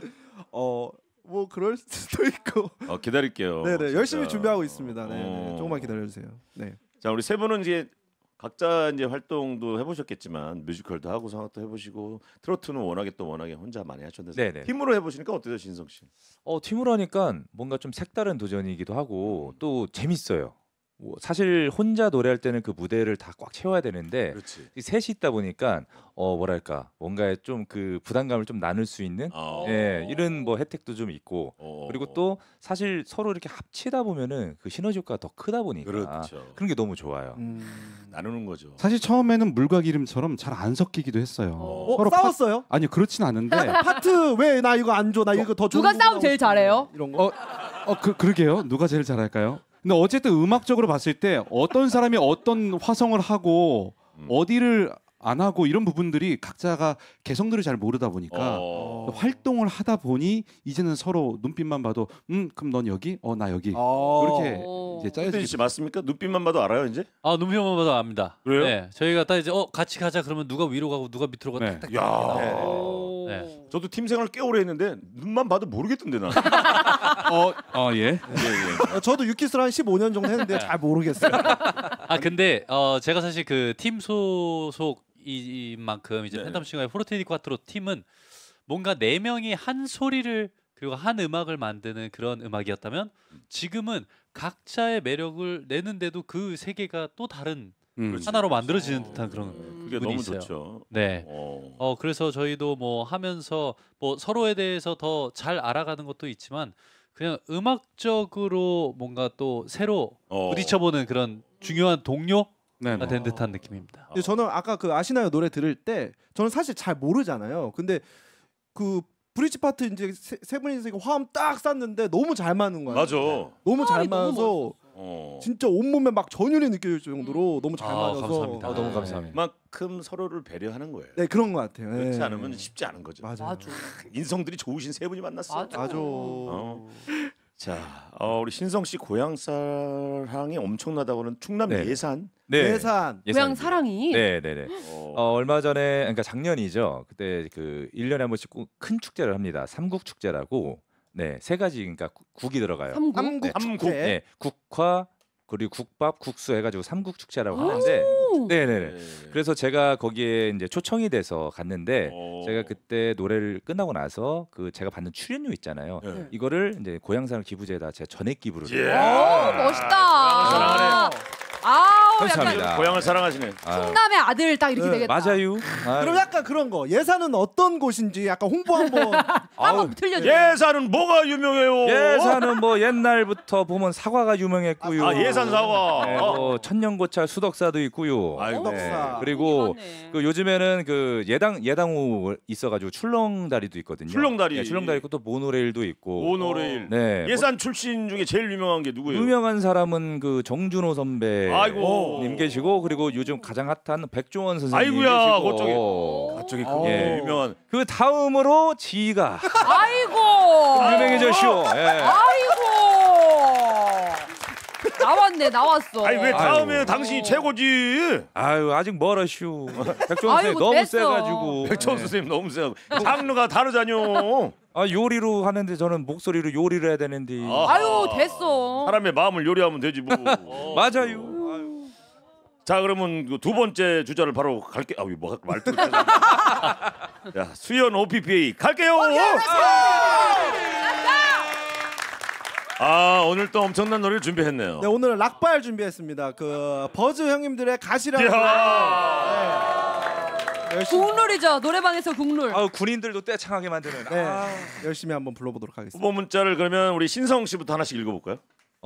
뭐 그럴 수도 있고. 기다릴게요. 네네, 진짜. 열심히 준비하고 있습니다. 네, 조금만 기다려주세요. 네. 자, 우리 세 분은 이제 각자 이제 활동도 해보셨겠지만 뮤지컬도 하고 성악도 해보시고 트로트는 워낙에 혼자 많이 하셨는데 네네. 팀으로 해보시니까 어때요, 신성 씨? 팀으로 하니까 뭔가 좀 색다른 도전이기도 하고 또 재밌어요. 사실 혼자 노래할 때는 그 무대를 다 꽉 채워야 되는데 그렇지. 이 셋이 있다 보니까 뭐랄까 뭔가 좀 그 부담감을 좀 나눌 수 있는 이런 뭐 혜택도 좀 있고 그리고 또 사실 서로 이렇게 합치다 보면은 그 시너지 효과가 더 크다 보니까 그렇죠. 그런 게 너무 좋아요. 나누는 거죠. 사실 처음에는 물과 기름처럼 잘 안 섞이기도 했어요. 서로 싸웠어요? 아니요, 그렇진 않은데. 파트 왜 나 이거 안 줘? 나 이거 더 좋은 누가 부분 싸움 하고 제일 싶은데. 잘해요? 이런 거. 그러게요. 누가 제일 잘할까요? 근데 어쨌든 음악적으로 봤을 때 어떤 사람이 어떤 화성을 하고 어디를 안 하고 이런 부분들이 각자가 개성들을 잘 모르다 보니까 활동을 하다 보니 이제는 서로 눈빛만 봐도 그럼 넌 여기? 나 여기. 그렇게 이제 짜여지게. 씨 맞습니까? 눈빛만 봐도 알아요, 이제? 눈빛만 봐도 압니다. 그래요? 네, 저희가 딱 이제 같이 가자 그러면 누가 위로 가고 누가 밑으로 가고 네. 딱딱. 야. 네. 저도 팀 생활 꽤 오래 했는데 눈만 봐도 모르겠던데 나. 예. 저도 유키스를 한 15년 정도 했는데 잘 모르겠어요. 근데 제가 사실 그 팀 소속인 만큼 이제 팬텀 싱어의 포르테니 콰트로 팀은 뭔가 4명이 한 소리를 그리고 한 음악을 만드는 그런 음악이었다면 지금은 각자의 매력을 내는데도 그 세계가 또 다른 하나로 만들어지는 듯한 그런 그게 부분이 너무 있어요. 좋죠. 네. 그래서 저희도 뭐 하면서 뭐 서로에 대해서 더 잘 알아가는 것도 있지만 그냥 음악적으로 뭔가 또 새로 부딪혀보는 그런 중요한 동료가 된 듯한 느낌입니다. 근데 저는 아까 그 아시나요 노래 들을 때 저는 사실 잘 모르잖아요. 근데 그 브릿지 파트 이제 세 분이서 이거 화음 딱 쌌는데 너무 잘 맞는 거예요. 맞아. 너무 잘 너무 맞아서 진짜 온몸에 막 전율이 느껴질 정도로 너무 잘 맞아서 감사합니다. 너무 감사합니다. 만큼 서로를 배려하는 거예요. 네, 그런 것 같아요. 그렇지 네. 않으면 쉽지 않은 거죠. 맞아요. 인성들이 좋으신 세 분이 만났어. 맞아. 자, 우리 신성 씨 고향 사랑이 엄청나다고는 충남 네. 예산. 예산. 고향 사랑이. 네네네. 얼마 전에 그러니까 작년이죠. 그때 그 1년에 한 번씩 큰 축제를 합니다. 삼국 축제라고. 네, 세 가지 그러니까 국이 들어가요. 삼국? 삼국. 네, 국화 그리고 국밥, 국수 해가지고 삼국 축제라고 하는데, 네네네. 그래서 제가 거기에 이제 초청이 돼서 갔는데, 제가 그때 노래를 끝나고 나서 그 제가 받는 출연료 있잖아요. 이거를 이제 고향사랑 기부제에다 제가 전액 기부를. 멋있다. 감사합니다. 고향을 사랑하시네. 충남의 아들 딱 이렇게 되겠다. 맞아요. 그럼 약간 그런 거. 예산은 어떤 곳인지 약간 홍보 한번 한번 들려줘. 예산은 뭐가 유명해요? 예산은 뭐 옛날부터 보면 사과가 유명했고요. 예산 사과. 네, 뭐 천년고찰 수덕사도 있고요. 수덕사. 그리고 그 요즘에는 그 예당호 있어가지고 출렁다리도 있거든요. 출렁다리. 네, 출렁다리 있고 또 모노레일도 있고. 모노레일. 네. 예산 출신 중에 제일 유명한 게 누구예요? 유명한 사람은 그 정준호 선배 아이고. 님 계시고 그리고 요즘 가장 핫한 백종원 선생님 아이고야, 계시고. 그쪽에 그게 유명한. 그 다음으로 지희가 아이고. 유명해졌쇼. 아이고. 나왔어. 아니 왜 다음에 당신이 최고지? 아유 아직 멀었슈. 백종원 선생님 너무 됐어. 세가지고. 백종원 선생님 너무 세고 장르가 다르잖요. 요리로 하는데 저는 목소리로 요리를 해야 되는데. 아유 됐어. 사람의 마음을 요리하면 되지 뭐. 맞아요. 자 그러면 그 두 번째 주자를 바로 갈게. 뭐 말투를. 야 수연 OPPA 갈게요. 오늘 또 엄청난 노래를 준비했네요. 네, 오늘은 락발 준비했습니다. 그 버즈 형님들의 가시라는 국룰이죠. 노래방에서 국룰. 군인들도 떼창하게 만드는. 열심히 한번 불러보도록 하겠습니다. 후보 문자를 그러면 우리 신성 씨부터 하나씩 읽어볼까요?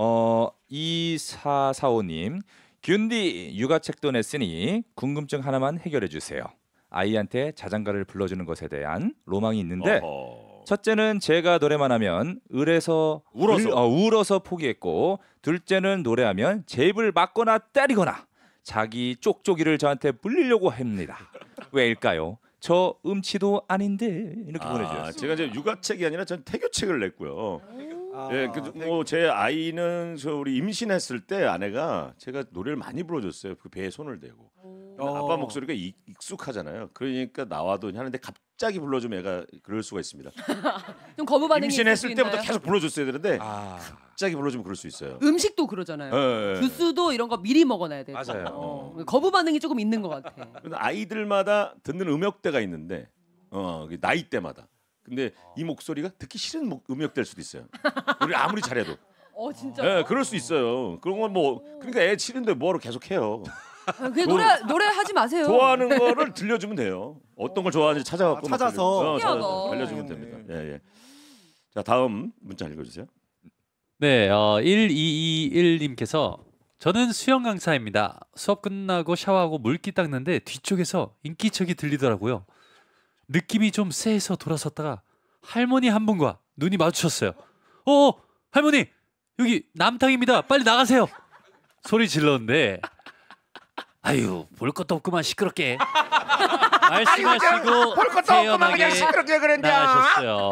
2445님 균디 육아책도 냈으니 궁금증 하나만 해결해 주세요. 아이한테 자장가를 불러주는 것에 대한 로망이 있는데 첫째는 제가 노래만 하면 울어서 포기했고 둘째는 노래하면 제 입을 막거나 때리거나 자기 쪽쪽이를 저한테 물리려고 합니다. 왜일까요? 저 음치도 아닌데 이렇게 보내주셨어요. 제가 이제 육아책이 아니라 전 태교책을 냈고요. 제 아이는 우리 임신했을 때 아내가 제가 노래를 많이 불러줬어요. 그 배에 손을 대고. 아빠 목소리가 익숙하잖아요. 그러니까 나와도 하는데 갑자기 불러주면 애가 그럴 수가 있습니다. 좀 거부 반응이 임신했을 때부터 계속 불러줬어야 되는데 갑자기 불러주면 그럴 수 있어요. 음식도 그러잖아요. 주스도 이런 거 미리 먹어놔야 돼요. 맞아요. 거부 반응이 조금 있는 것 같아. 아이들마다 듣는 음역대가 있는데 나이대마다. 근데 이 목소리가 듣기 싫은 음역대일 수도 있어요. 우리 아무리 잘해도. 진짜. 네, 그럴 수 있어요. 그런 건 그러니까 애 치는데 뭐하러 계속해요. 그냥 노래 하지 마세요. 좋아하는 거를 들려주면 돼요. 어떤 걸 좋아하는지 찾아서 알려주면 됩니다. 예. 자, 다음 문자 읽어주세요. 네, 1221님께서 저는 수영 강사입니다. 수업 끝나고 샤워하고 물기 닦는데 뒤쪽에서 인기척이 들리더라고요. 느낌이 좀 쎄해서 돌아섰다가 할머니 한 분과 눈이 마주쳤어요. 할머니 여기 남탕입니다. 빨리 나가세요. 소리 질렀는데 아유 볼 것도 없구만 시끄럽게 말씀하시고 볼 것도 없구만 그냥 시끄럽게 그랬냐. 나가셨어요.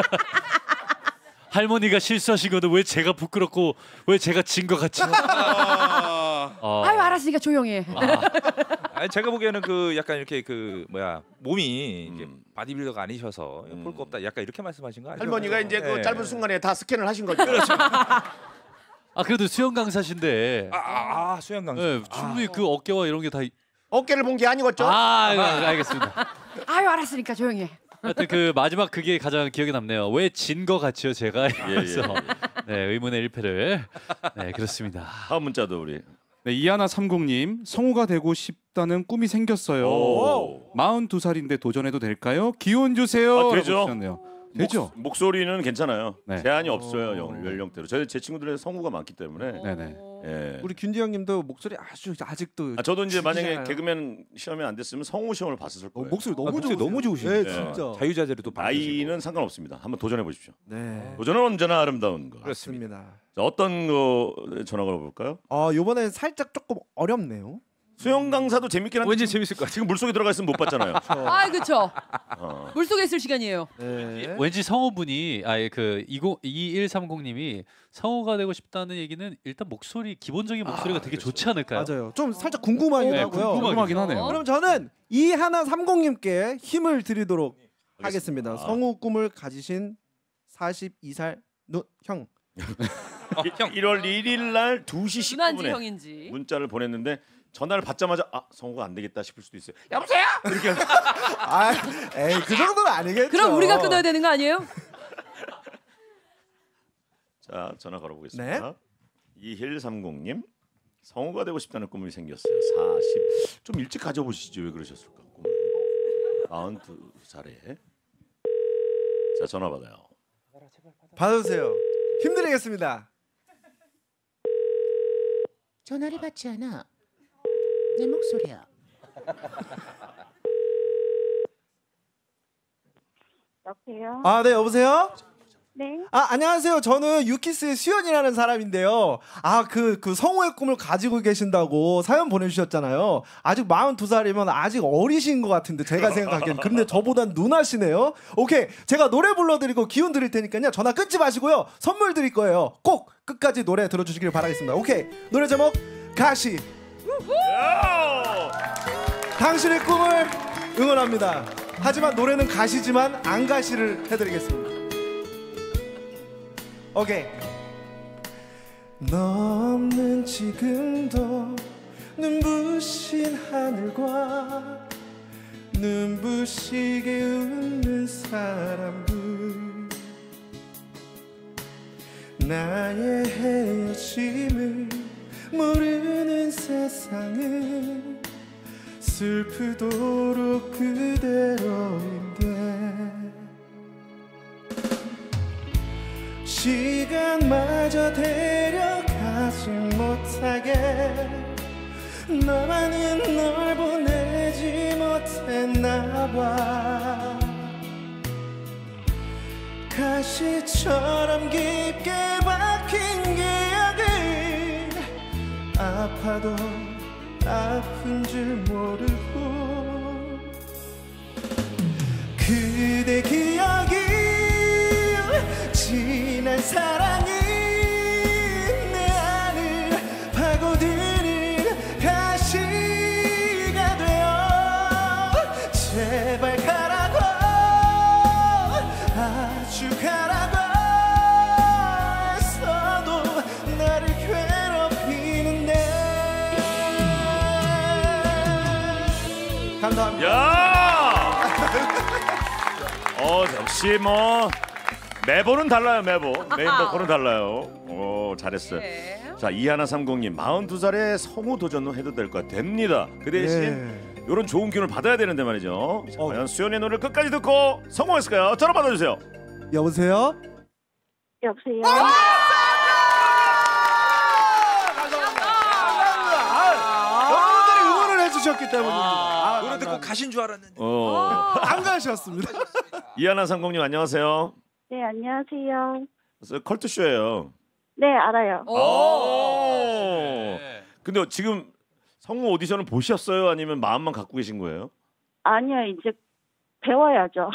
할머니가 실수하신 거는 왜 제가 부끄럽고 왜 제가 진 것 같죠? 아유 알았으니까 조용해. 제가 보기에는 약간 이렇게 몸이 이제 바디빌더가 아니셔서 볼 거 없다. 약간 이렇게 말씀하신 거 아니에요? 할머니가 이제 그 짧은 순간에 다 스캔을 하신 거죠. 그렇죠. 그래도 수영 강사신데. 수영 강사. 네, 충분히 그 어깨와 이런 게 다. 어깨를 본 게 아니겠죠? 알겠습니다. 아유 알았으니까 조용해. 하여튼 그 마지막 그게 가장 기억에 남네요. 왜 진 거 같지요, 제가? 그래서 네, 의문의 1패를. 네, 그렇습니다. 다음 문자도 우리. 네, 이하나30님 성우가 되고 싶다는 꿈이 생겼어요. 42살인데 도전해도 될까요? 기운 주세요. 되죠. 되죠. 목소리는 괜찮아요. 네. 제한이 없어요. 연령대로. 제 친구들의 성우가 많기 때문에. 네네. 예. 우리 균디 형님도 목소리 아직도. 저도 이제 만약에 개그맨 시험이 안 됐으면 성우 시험을 봤을 거예요. 목소리 너무 좋으시네. 네, 진짜. 자유자재로 또 나이는 상관없습니다. 한번 도전해 보십시오. 네. 도전은 언제나 아름다운 거. 그렇습니다. 자, 어떤 거 전화 걸어볼까요? 이번에 살짝 조금 어렵네요. 수영 강사도 재밌긴 한데 왠지 재밌을 것 같아요. 지금 물속에 들어가 있으면 못 봤잖아요. 그렇죠. 물속에 있을 시간이에요. 네. 왠지 성우분이 2130님이 성우가 되고 싶다는 얘기는 일단 목소리 기본적인 목소리가 되게 좋지 않을까요? 맞아요. 좀 살짝 궁금하긴 하고요. 궁금하긴 하네요. 그럼 저는 이하나30님께 힘을 드리도록 하겠습니다. 성우 꿈을 가지신 42살 형. 1월 1일 날 2시 10분에 형인지. 문자를 보냈는데 전화를 받자마자 성우가 안 되겠다 싶을 수도 있어요. 여보세요? 이렇게. 에이 그 정도는 아니겠죠. 그럼 우리가 끊어야 되는 거 아니에요? 자, 전화 걸어보겠습니다. 2130님 성우가 되고 싶다는 꿈이 생겼어요. 40. 좀 일찍 가져보시죠. 왜 그러셨을까? 42살에. 자, 전화 받아요. 받으세요. 힘드리겠습니다. 전화를 받지 않아. 내 목소리야. 여보세요? 네, 여보세요? 네. 안녕하세요. 저는 유키스의 수연이라는 사람인데요. 그 성우의 꿈을 가지고 계신다고 사연 보내주셨잖아요. 아직 42살이면 아직 어리신 것 같은데 제가 생각하기엔. 근데 저보단 누나시네요. 오케이, 제가 노래 불러드리고 기운 드릴 테니까요. 전화 끊지 마시고요. 선물 드릴 거예요. 꼭 끝까지 노래 들어주시길 바라겠습니다. 오케이, 노래 제목 가시. 당신의 꿈을 응원합니다. 하지만 노래는 가시지만 안 가시를 해드리겠습니다. 오케이. 너 없는 지금도 눈부신 하늘과 눈부시게 웃는 사람들, 나의 헤어짐을 모르는 세상은 슬프도록 그대로인데 시간마저 데려가지 못하게 나만은 널 보내지 못했나봐 가시처럼 깊게 박힌 기억을 아파도 아픈 줄 모르고 그대 기억이 지난 사랑이 내 안을 파고드는 가시가 되어 제발 가라고 아주 가라고 했어도 나를 괴롭히는데 감사합니다. 야! 역시 뭐 매번은 달라요. 매번 메인보컬은 달라요. 잘했어요. 자, 2130님 42살에 성우 도전은 해도 될 것 됩니다. 그 대신 이런 좋은 기운을 받아야 되는데 말이죠. 자, 과연 수연의 노래를 끝까지 듣고 성공했을까요? 전화 받아주세요. 여보세요? 여보세요? 여러분들이 응원을 해주셨기 때문에 노래 듣고 가신 줄 알았는데 안 가셨습니다. 2130님 안녕하세요. 네, 안녕하세요. 컬투쇼예요. 네, 알아요. 근데 지금 성우 오디션을 보셨어요? 아니면 마음만 갖고 계신 거예요? 아니요, 이제 배워야죠.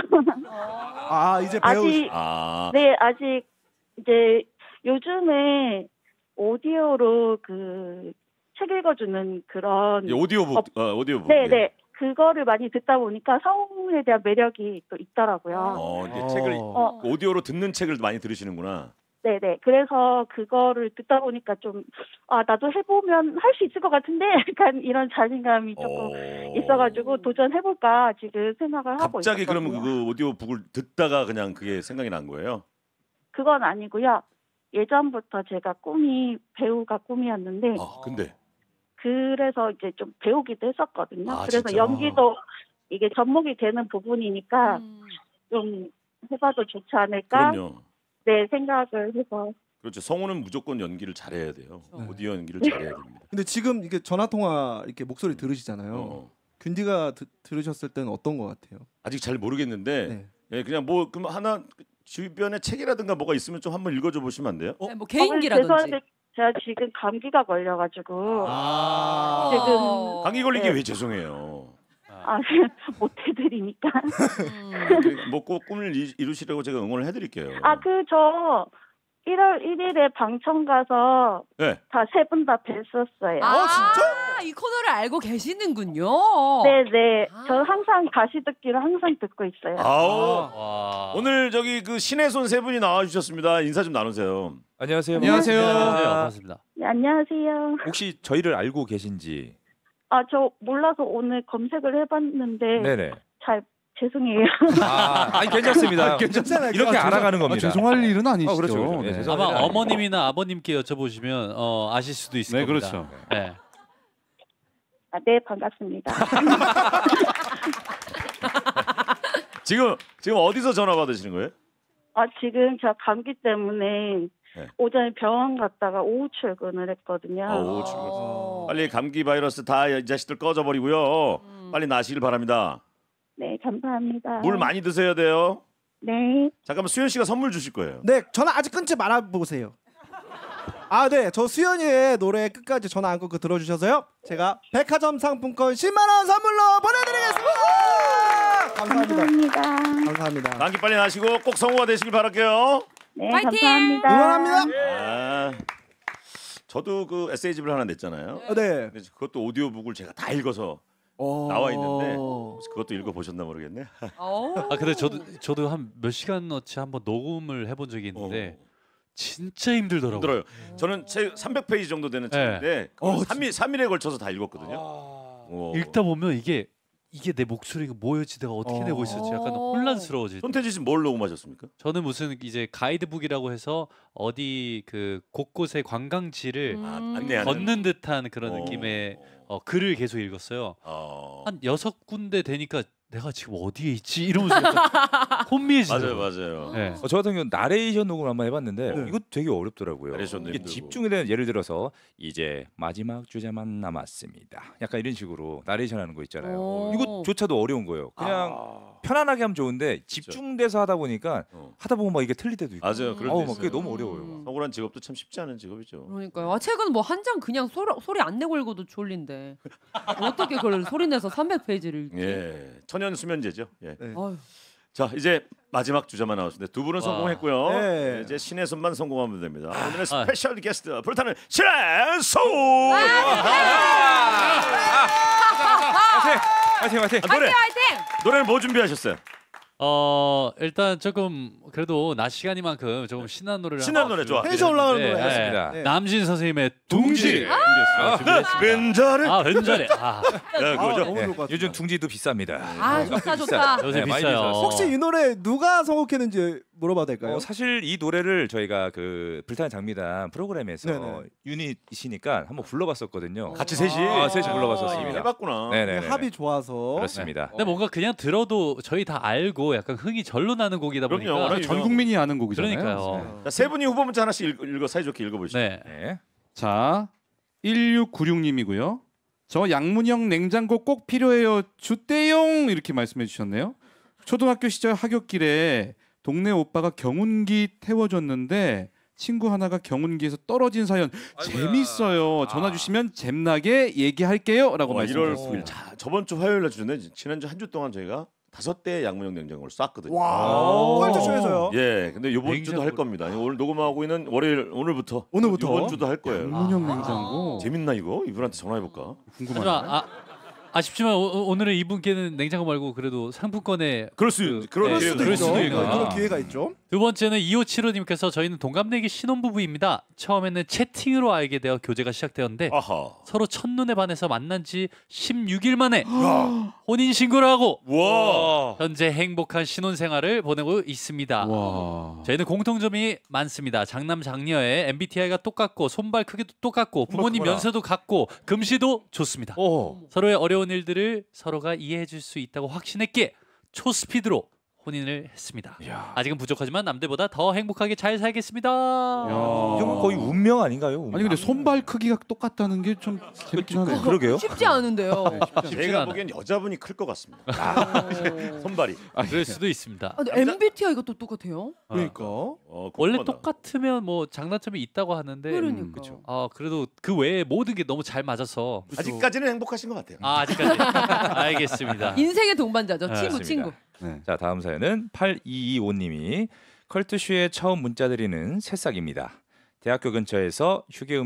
이제 아직 네, 아직 이제 요즘에 오디오로 그 책 읽어주는 그런 오디오북. 네. 그거를 많이 듣다 보니까 성우에 대한 매력이 또 있더라고요. 이제 책을 오디오로 듣는 책을 많이 들으시는구나. 네네. 그래서 그거를 듣다 보니까 좀 나도 해보면 할 수 있을 것 같은데 약간 이런 자신감이 조금 있어가지고 도전해볼까 지금 생각을 하고 있었거든요. 갑자기 그러면 그 오디오북을 듣다가 그냥 그게 생각이 난 거예요? 그건 아니고요. 예전부터 제가 배우가 꿈이었는데. 근데? 그래서 이제 좀 배우기도 했었거든요. 그래서 진짜? 연기도 이게 접목이 되는 부분이니까 좀 해봐도 좋지 않을까? 그럼요. 네, 생각을 해서. 그렇죠. 성우는 무조건 연기를 잘해야 돼요. 오디오 연기를 잘해야 됩니다. 근데 지금 이게 전화 통화 이렇게 목소리 들으시잖아요. 균디가 들으셨을 때는 어떤 것 같아요? 아직 잘 모르겠는데 그냥 뭐 그럼 하나 주변에 책이라든가 뭐가 있으면 좀 한번 읽어줘 보시면 안 돼요? 뭐 개인기라든지. 제가 지금 감기가 걸려가지고 지금 감기 걸리기 왜 죄송해요. 못 해드리니까. 뭐 꼭 꿈을 이루시라고 제가 응원을 해드릴게요. 저 1월 1일에 방청 가서 다 세 분 다 뵀었어요. 진짜? 이 코너를 알고 계시는군요. 네네. 저 항상 다시 듣기로 항상 듣고 있어요. 오늘 저기 그 신의 손 세 분이 나와주셨습니다. 인사 좀 나누세요. 안녕하세요. 안녕하세요. 반갑습니다. 네, 안녕하세요. 혹시 저희를 알고 계신지? 저 몰라서 오늘 검색을 해봤는데 네네. 잘 죄송해요. 아니 괜찮습니다. 괜찮아요. 이렇게 알아가는 겁니다. 죄송할 일은 아니시죠. 그렇죠. 네. 아마 어머님이나 아버님께 여쭤보시면 아실 수도 있을 겁니다. 그렇죠. 네. 네, 반갑습니다. 지금 어디서 전화 받으시는 거예요? 지금 저 감기 때문에 오전에 병원 갔다가 오후 출근을 했거든요. 오후 출근. 빨리 감기 바이러스 다 이 자식들 꺼져버리고요. 빨리 나시길 바랍니다. 네, 감사합니다. 물 많이 드셔야 돼요. 네. 잠깐만 수현 씨가 선물 주실 거예요. 네, 전화 아직 끊지 말아 보세요. 네, 저 수연이의 노래 끝까지 전화 안 끊고 들어주셔서요. 제가 백화점 상품권 10만 원 선물로 보내드리겠습니다. 감사합니다. 감기 빨리 나시고 꼭 성우가 되시길 바랄게요. 네, 파이팅! 감사합니다. 응원합니다. 저도 그 에세이집을 하나 냈잖아요. 네. 그것도 오디오북을 제가 다 읽어서 나와 있는데 그것도 읽어보셨나 모르겠네. 근데 저도 한 몇 시간어치 한번 녹음을 해본 적이 있는데 진짜 힘들더라고요. 힘들어요. 저는 책 300페이지 정도 되는 책인데 3일에 걸쳐서 다 읽었거든요. 읽다 보면 이게 이게 내 목소리가 뭐였지 내가 어떻게 내고 있었지 약간 혼란스러워질 때. 손태지 씨 뭘 녹음하셨습니까? 저는 무슨 이제 가이드북이라고 해서 어디 그 곳곳의 관광지를 안내하는. 걷는 듯한 그런 느낌의 글을 계속 읽었어요. 한 6군데 되니까 내가 지금 어디에 있지 이러면서 약간 혼미해지더라고요. 맞아요. 네. 저 같은 경우는 나레이션 녹음을 한번 해봤는데 이거 되게 어렵더라고요. 나레이션도 이게 힘들고. 집중에 대한 예를 들어서 이제 마지막 주제만 남았습니다. 약간 이런 식으로 나레이션 하는 거 있잖아요. 이것조차도 어려운 거예요. 그냥 편안하게 하면 좋은데 집중돼서 하다 보니까 하다 보면 막 이게 틀릴 때도 있고. 맞아요. 그럴 때 막 그게 있어요. 너무 어려워요. 억울한 직업도 참 쉽지 않은 직업이죠. 그러니까요. 아, 책은 뭐 한 장 그냥 소리 안 내고 읽어도 졸린데 어떻게 그걸 소리 내서 300페이지를 읽지? 예, 천연 수면제죠. 예. 아유. 자, 이제 마지막 주제만 남았습니다. 두 분은 성공했고요. 네. 이제 신의 손만 성공하면 됩니다. 오늘의 스페셜 게스트 불타는 신의 손. 화이팅 화이팅. 화이팅! 노래는 뭐 준비하셨어요? 일단 조금 그래도 낮 시간이만큼 조금 신나는 노래를 신나는 노래 좋아. 텐션 올라가는 네, 노래. 알겠습니다. 네. 남진 선생님의 둥지 벤자를. 벤자레 그거죠. 너무 좋을 것 같아요. 요즘 둥지도 비쌉니다. 아, 좋다 좋다. 요새 네, 많이 비싸요. 비싸요. 혹시 이 노래 누가 선곡했는지 물어봐도 될까요? 사실 이 노래를 저희가 그 불타는 장미단 프로그램에서 네네. 유닛이니까 한번 불러봤었거든요. 같이 셋이. 셋이 불러봤었습니다. 해봤구나. 네네. 합이 좋아서. 그렇습니다. 근데 뭔가 그냥 들어도 저희 다 알고 약간 흥이 절로 나는 곡이다 그럼요. 보니까 아니, 전 국민이 아는 곡이잖아요. 그러니까요. 자, 세 분이 후보 문자 하나씩 읽어 사이좋게 읽어보시죠. 네. 네. 자, 1696님이고요. 저 양문형 냉장고 꼭 필요해요. 주대용 이렇게 말씀해 주셨네요. 초등학교 시절 하굣길에 동네 오빠가 경운기 태워줬는데 친구 하나가 경운기에서 떨어진 사연 재밌어요. 전화 주시면 잼나게 얘기할게요라고 1월 말씀하셨습니다. 9일. 자, 저번 주 화요일에 주셨는데 지난주 한 주 동안 저희가 5대 양문형 냉장고를 쐈거든요. 와. 꼴조심해서요. 예, 근데 이번 주도 할 겁니다. 오늘 녹음하고 있는 월요일 오늘부터 오늘부터? 이번 주도 할 거예요. 양문형 냉장고 재밌나 이거? 이분한테 전화해 볼까? 궁금하네요. 하지만 아쉽지만 오늘은 이분께는 냉장고 말고 그래도 상품권에 그럴 수도 그럴 수도 있고. 그런 기회가 있죠. 두 번째는 2575님께서 저희는 동갑내기 신혼부부입니다. 처음에는 채팅으로 알게 되어 교제가 시작되었는데 아하. 서로 첫눈에 반해서 만난 지 16일 만에 혼인 신고를 하고 와. 현재 행복한 신혼 생활을 보내고 있습니다. 와. 저희는 공통점이 많습니다. 장남 장녀의 MBTI가 똑같고 손발 크기도 똑같고 부모님 크구나. 연세도 같고 금시도 좋습니다. 서로의 어려운 일들을 서로가 이해해 줄 수 있다고 확신했기에 초스피드로 혼인을 했습니다. 아직은 부족하지만 남들보다 더 행복하게 잘 살겠습니다. 이건 거의 운명 아닌가요? 운명? 아니 근데 손발 크기가 똑같다는 게 좀 재밌긴 하네요. 그러게요. 쉽지 않은데요. 제가 보기엔 여자분이 클 것 같습니다. 손발이. 그럴 수도 있습니다. 근데 MBTI가 또 똑같아요? 그러니까. 원래 똑같으면 뭐 장단점이 있다고 하는데 그러니까. 그래도 그 외에 모든 게 너무 잘 맞아서 아직까지는 행복하신 것 같아요. 아직까지 알겠습니다. 인생의 동반자죠. 친구 맞습니다. 친구. 네. 자 다음 사연은 8225님이 컬투쇼에 처음 문자 드리는 새싹입니다. 대학교 근처에서 휴게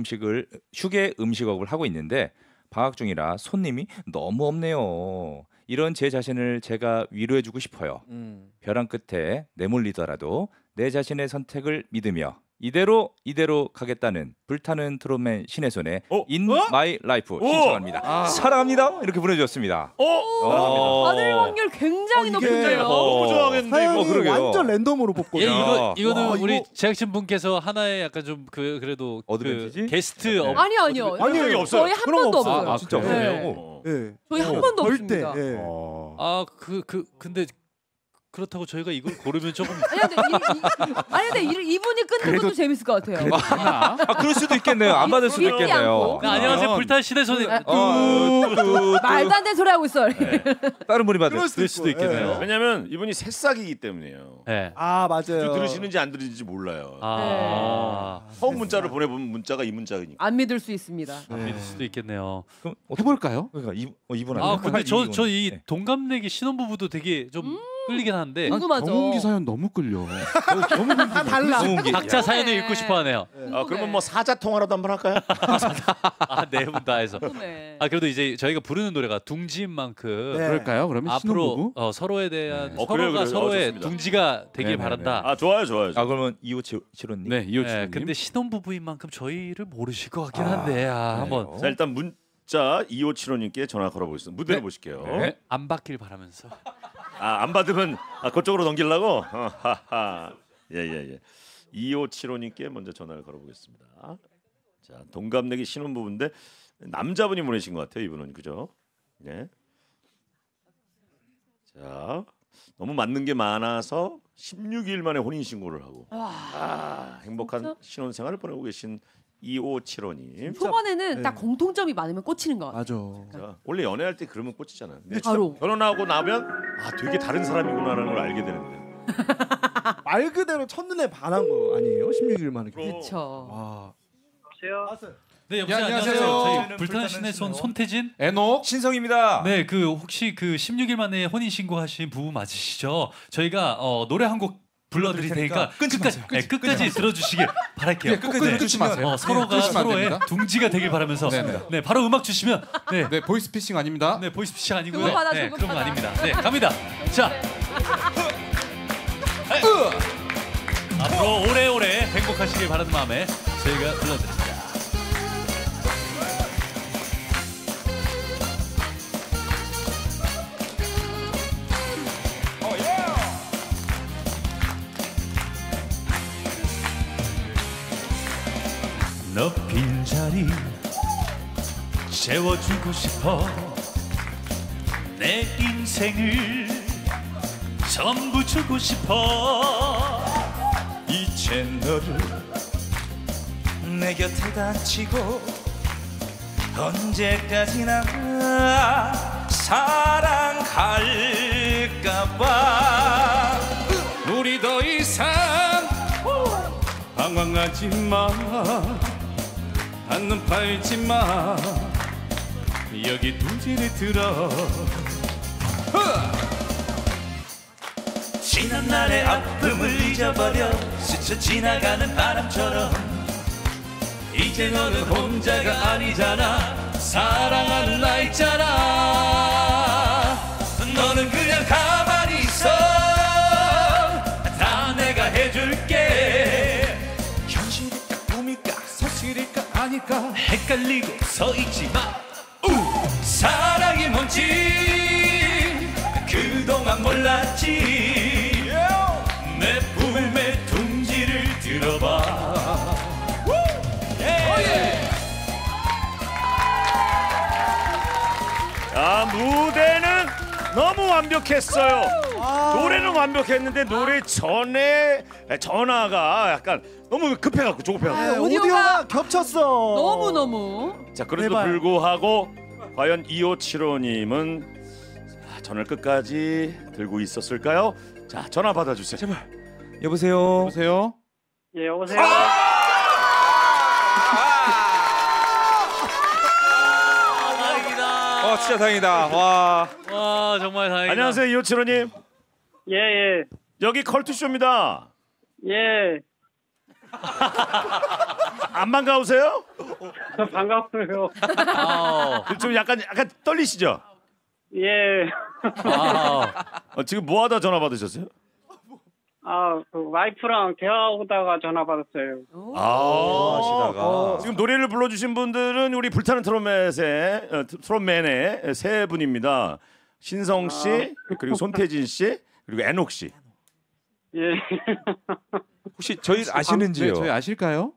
음식업을 하고 있는데 방학 중이라 손님이 너무 없네요. 이런 제 자신을 제가 위로해주고 싶어요. 벼랑 끝에 내몰리더라도 내 자신의 선택을 믿으며 이대로 가겠다는 불타는 트롯맨 신의 손에 In My Life 신청합니다. 사랑합니다. 이렇게 보내주셨습니다. 받을 확률 굉장히 높은데요. 너무 좋아하겠는데 이거. 사연이 그러게요. 완전 랜덤으로 뽑거든요. 이거는 우리 이거- 제작진 분께서 하나의 약간 좀 그래도 어드밴티지? 게스트 아니요. 아니요, 없어요. 저희 한 그런 거 번도 없어요. 없어요. 진짜 네. 없네요. 예. 저희 한 번도 절대. 없습니다. 예. 근데 그렇다고 저희가 이걸 고르면 조금 근데 이분이 끊는 것도 재밌을 것 같아요. 그럴 수도 있겠네요. 안 받을 수도 믿지 있겠네요. 않고. 안녕하세요 불탄 신의 손님 말도 안 되는 소리 하고 있어. 다른 분이 받을 그럴 그럴 수도 있겠네요. 왜냐면 이분이 새싹이기 때문이에요. 네. 아 맞아요. 들으시는지 안 들으시는지 몰라요. 처음 문자를 보내본 문자가 이 문자니까. 안 믿을 수 있습니다. 믿을 수도 있겠네요. 그럼 해볼까요? 그러니까 이분 근데 저 이 네. 동갑내기 신혼부부도 되게 좀 끌리긴 하는데 궁금하죠. 경운기 사연 너무 끌려. 다 달라. 각자 사연을 읽고 싶어하네요. 그러면 뭐 사자 통화라도 한번 할까요? 네 분 다 해서. 네. 그래도 이제 저희가 부르는 노래가 둥지인 만큼 네. 그럴까요? 그러면 신혼부부? 앞으로 서로에 대한 네. 서로가 그래요. 서로의 좋습니다. 둥지가 되길 네네네. 바란다. 좋아요. 그러면 2575님. 네, 이호준 네, 님. 근데 신혼부부인 만큼 저희를 모르실 것 같긴 한데 한번 자 일단 자 2575님께 전화 걸어보겠습니다. 무대로 네. 보실게요. 네. 안 받길 바라면서. 안 받으면 그쪽으로 넘기려고. 하하. 예예예. 2575님께 먼저 전화를 걸어보겠습니다. 자 동갑내기 신혼부부인데 남자분이 보내신 것 같아요. 이분은 그죠? 네. 자 너무 맞는 게 많아서 16일 만에 혼인 신고를 하고 행복한 진짜? 신혼생활을 보내고 계신 2575님. 초반에는 네. 딱 공통점이 많으면 꽂히는 것 같아요. 맞아. 자, 원래 연애할 때 그러면 꽂히잖아요. 근데 바로. 결혼하고 나면 되게 다른 사람이구나라는 걸 알게 되는데. 말 그대로 첫눈에 반한 거 아니에요? 16일 만에. 그렇죠. 와. 여보세요? 네, 여보세요. 안녕하세요. 안녕하세요. 저희 불타는 신의 손 손태진. 에녹 신성입니다. 네, 그 혹시 그 16일 만에 혼인 신고하신 부부 맞으시죠? 저희가 노래 한 곡 불러드릴 테니까 끝까지 들어주시길 바랄게요. 끝까지 끊지 마세요. 서로가 끊으시면 안 서로의 됩니다. 둥지가 되길 바라면서 네, 바로 음악 주시면 네, 보이스피싱 아닙니다. 네, 보이스피싱 아니고요. 그거 받아, 네, 그거 그런 거 받아. 아닙니다. 네, 갑니다. 자, 앞으로 오래오래 행복하시길 바라는 마음에 저희가 불러드립니다. 너 빈자리 채워주고 싶어 내 인생을 전부 주고 싶어 이제 너를 내 곁에 다치고 언제까지나 사랑할까봐 우리 더 이상 방황하지 마. 한눈 팔지 마. 여기 둥지를 들어. 지난 날의 아픔을 잊어버려 스쳐 지나가는 바람처럼 이제 너는 혼자가 아니잖아. 사랑하는 나 있잖아. 너는 그냥 가만히 있어. 다 내가 해줄게. 현실일까 꿈일까 사실일까 아닐까 헷갈리고 서 있지 마. 사랑이 뭔지 그동안 몰랐지. 내 품에 둥지를 들어봐. 무대는 너무 완벽했어요. 노래는 완벽했는데 노래 전에 전화가 약간 너무 급해갖고 조급해갖고. 오디오가 겹쳤어. 너무. 자 그래도 제발. 불구하고 과연 2575님은 전화를 끝까지 들고 있었을까요? 자 전화 받아주세요. 제발. 여보세요. 보세요. 예, 여보세요? 진짜 다행이다. 와. 와, 정말 다행이다. 안녕하세요 2575님. 예, 예. 여기 컬투쇼입니다. 예. 안 반가우세요? 반가워요. 좀 약간 떨리시죠? 예. 지금 뭐 하다 전화 받으셨어요? 그 와이프랑 대화하다가 전화 받았어요. 하시다가 지금 노래를 불러주신 분들은 우리 불타는 트롯맨의 세 분입니다. 신성 씨, 그리고 손태진 씨, 그리고 에녹 씨. 예. 혹시 저희 아시는지요? 네, 저희 아실까요?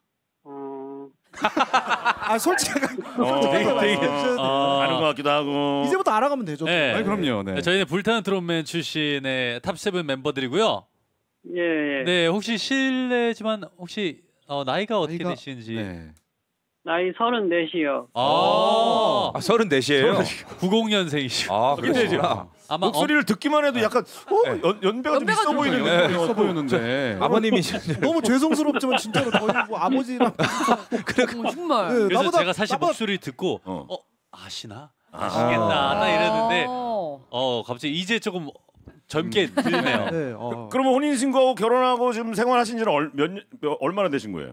솔직히 되게 아는 것 같기도 하고. 이제부터 알아가면 되죠. 네. 아니, 그럼요. 네. 저희는 불타는 트롯맨 출신의 탑7 멤버들이고요. 예, 예. 네, 혹시 실례지만 혹시 나이가 어떻게 나이가- 되시는지? 네. 나이 34이요. 34이에요? 90년생이시고. 근데 지금 아마 목소리를 듣기만 해도 약간 연배가 좀 있어 좀 보이는데. 있어 보이는데. 아버님이 너무 죄송스럽지만 진짜로 거의 뭐 아버지랑 정말. 네, 그래서 나보다- 제가 사실 나보다- 목소리 듣고 아시나? 아시겠나? 딱 아. 이랬는데 갑자기 이제 조금 젊게 들리네요. 네, 그러면 혼인 신고하고 결혼하고 지금 생활하신 지는 얼마나 되신 거예요?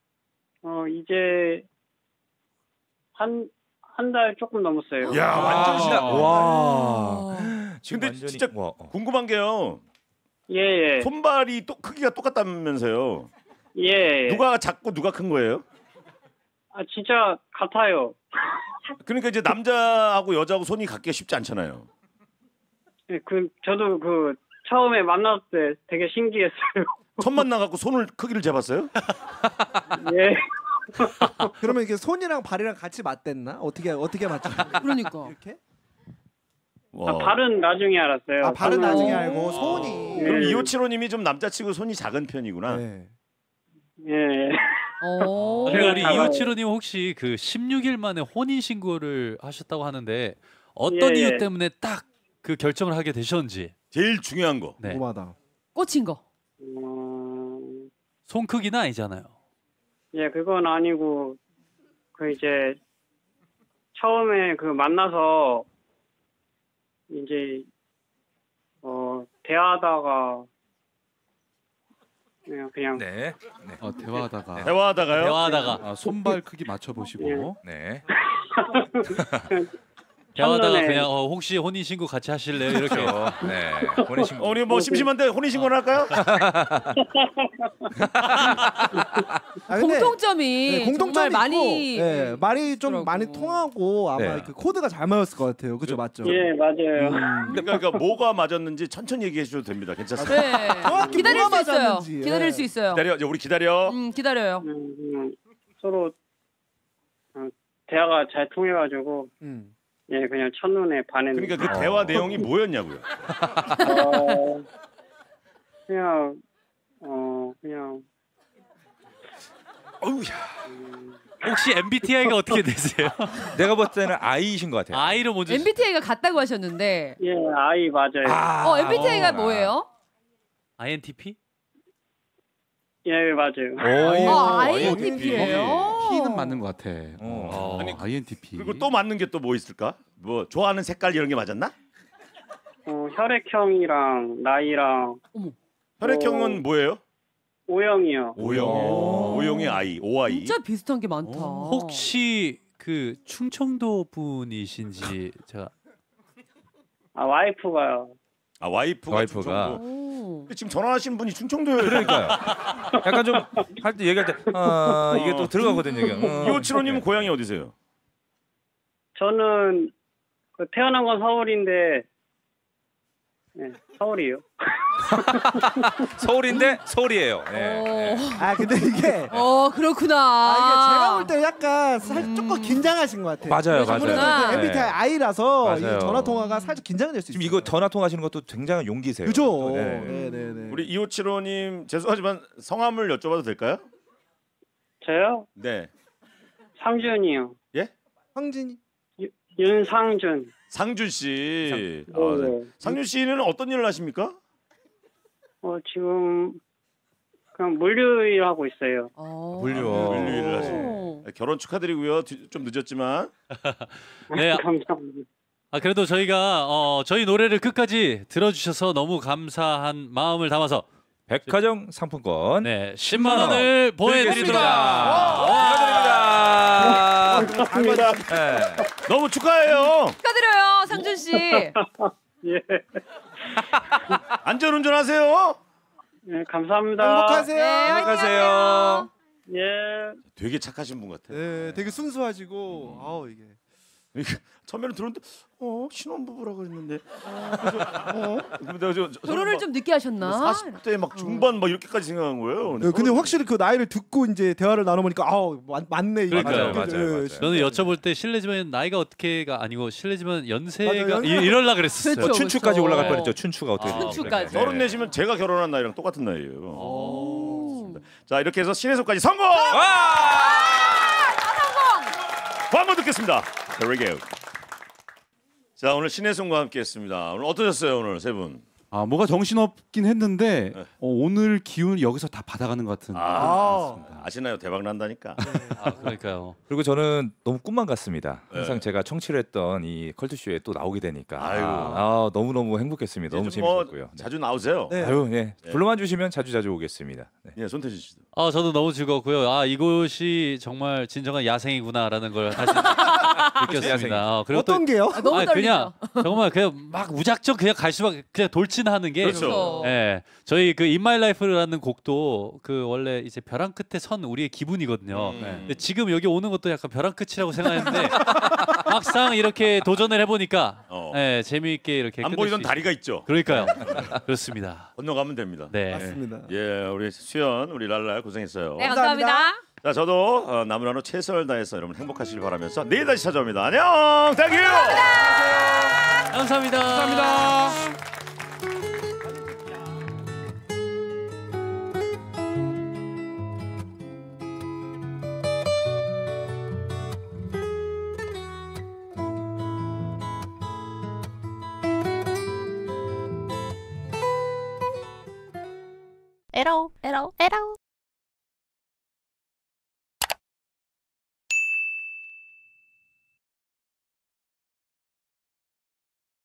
이제 한 달 조금 넘었어요. 야 완전 신나. 와. 지금 근데 완전히- 진짜 와. 궁금한 게요. 예, 예. 손발이 크기가 똑같다면서요. 예. 누가 작고 누가 큰 거예요? 아 진짜 같아요. 그러니까 이제 남자하고 여자하고 손이 갖기가 쉽지 않잖아요. 네, 저도 처음에 만났을 때 되게 신기했어요. 첫 만나갖고 손을 크기를 재봤어요? 예. 그러면 이게 손이랑 발이랑 같이 맞댔나? 어떻게 맞죠? 그러니까. 이렇게? 발은 나중에 알았어요. 아, 발은 나중에 알고 손이. 그럼 2575님이 좀 남자치고 손이 작은 편이구나. 네. 예. 근데 우리 2575님 혹시 그 16일 만에 혼인 신고를 하셨다고 하는데 어떤 예, 이유 예. 때문에 딱 그 결정을 하게 되셨는지. 제일 중요한 거. 네. 궁금하다. 꽂힌 거. 손 크기는 아니잖아요. 예, 그건 아니고 이제 처음에 만나서 이제 대화하다가 그냥 네. 대화하다가. 대화하다가요? 대화하다가 손발 크기 맞춰 보시고. 네. 대화하다가 그냥 혹시 혼인 신고 같이 하실래요? 이렇게. 네. 혼인 신고. 우리 뭐 심심한데 혼인 신고를 할까요? 공통점이 공통점이 정말 있고, 많이 네, 말이 좀 많이 통하고 아마 네. 그 코드가 잘 맞았을 것 같아요. 그죠, 맞죠? 예, 맞아요. 그러니까 뭐가 맞았는지 천천히 얘기해 주셔도 됩니다. 괜찮습니다. 네. 기다릴 수 있어요. 기다릴 수 있어요. 기다려, 우리 기다려. 기다려요. 서로 대화가 잘 통해가지고 예, 그냥 첫눈에 반했는데. 그러니까 그 대화 내용이 뭐였냐고요? 그냥 혹시 MBTI가 어떻게 되세요? 내가 볼 때는 I이신 것 같아요. I로 먼저. MBTI가 같다고 하셨는데. 예, I 맞아요. MBTI가 뭐예요? INTP? 예, 맞아요. INTP예요. P는 맞는 것 같아. 아니, INTP. 그리고 또 맞는 게 또 뭐 있을까? 뭐 좋아하는 색깔 이런 게 맞았나? 혈액형이랑 나이랑. 혈액형은 뭐예요? O형이요. O형의 I, OI. 진짜 비슷한 게 많다. 혹시 그 충청도 분이신지 제가. 와이프가요. 와이프가. 지금 전화하신 분이 충청도예요. 그러니까요. 약간 좀 할 때 얘기할 때 이게 또 들어가거든요. 2575님은 고향이 어디세요? 저는 태어난 건 서울인데 네, 서울이요. 서울인데 서울이에요. 네. 근데 이게 그렇구나. 이게 제가 볼 때 약간 조금 긴장하신 것 같아요. 맞아요. MBTI I라서 이 맞아요. 전화 통화가 살짝 긴장될 수 있어요. 지금 이거 전화 통화하시는 것도 굉장한 용기세요. 그죠? 네. 네. 우리 2575님 죄송하지만 성함을 여쭤봐도 될까요? 저요? 네. 상준이요. 예? 상진이? 윤상준. 상준 씨. 네. 상준 씨는 어떤 일을 하십니까? 지금 그냥 물류 하고 있어요. 물류 일을 하시네. 결혼 축하드리고요. 좀 늦었지만. 네. 감사합니다. 그래도 저희가 저희 노래를 끝까지 들어주셔서 너무 감사한 마음을 담아서 백화점 상품권 10만 원을 보내드립니다. 축하드립니다. 너무 축하해요. 축하드려요, 상준 씨. 예. 안전운전하세요. 네, 감사합니다. 행복하세요. 안녕하세요. 예. 되게 착하신 분 같아. 네, 되게 순수하시고 이게. 처음에는 들었는데 신혼부부라 그랬는데 결혼을 좀 늦게 하셨나? 40대 막 중반 막 이렇게까지 생각한 거예요. 근데 확실히 그 나이를 듣고 이제 대화를 나눠보니까 맞네. 그러니까요. 맞아요. 저는 여쭤볼 때 실례지만 나이가 어떻게가 아니고 실례지만 연세가 맞아요. 이럴라 그랬어요. 그렇죠. 춘추까지 올라갈 뻔했죠. 춘추가 어떻게 되는지. 춘추까지. 34시면 제가 결혼한 나이랑 똑같은 나이예요. 자 이렇게 해서 신의 손까지 성공! 한번 듣겠습니다. Here we go. 자 오늘 신의 손과 함께했습니다. 오늘 어떠셨어요 오늘 세 분? 뭐가 정신없긴 했는데 오늘 기운 여기서 다 받아가는 것 같은. 아시나요? 대박 난다니까. 그러니까요. 그리고 저는 너무 꿈만 같습니다. 항상 제가 청취를 했던 이 컬투쇼에 또 나오게 되니까 너무너무 행복했습니다. 너무 재밌었고요. 자주 나오세요. 불러만 주시면 자주 오겠습니다. 네, 손태진 씨도. 저도 너무 즐거웠고요. 이곳이 정말 진정한 야생이구나라는 걸 다시 느꼈습니다. 그리고 어떤 게요? 너무 떨리죠. 그냥 정말 그냥 막 무작정 그냥 갈 수밖에 그냥 돌진 불신하는 게 그렇죠. 예. 저희 그 In My Life라는 곡도 그 원래 이제 벼랑 끝에 선 우리의 기분이거든요. 근데 지금 여기 오는 것도 약간 벼랑 끝이라고 생각했는데 막상 이렇게 도전을 해보니까 예, 재미있게 이렇게 안 보이던 다리가 있죠. 그러니까요. 그렇습니다. 건너가면 됩니다. 네. 맞습니다. 예, 우리 수연, 우리 랄라 고생했어요. 네, 감사합니다. 자, 저도 남은 하루 최선을 다해서 여러분 행복하시길 바라면서 내일 다시 찾아옵니다. 안녕, 땡큐. 감사합니다. 감사합니다. 에러.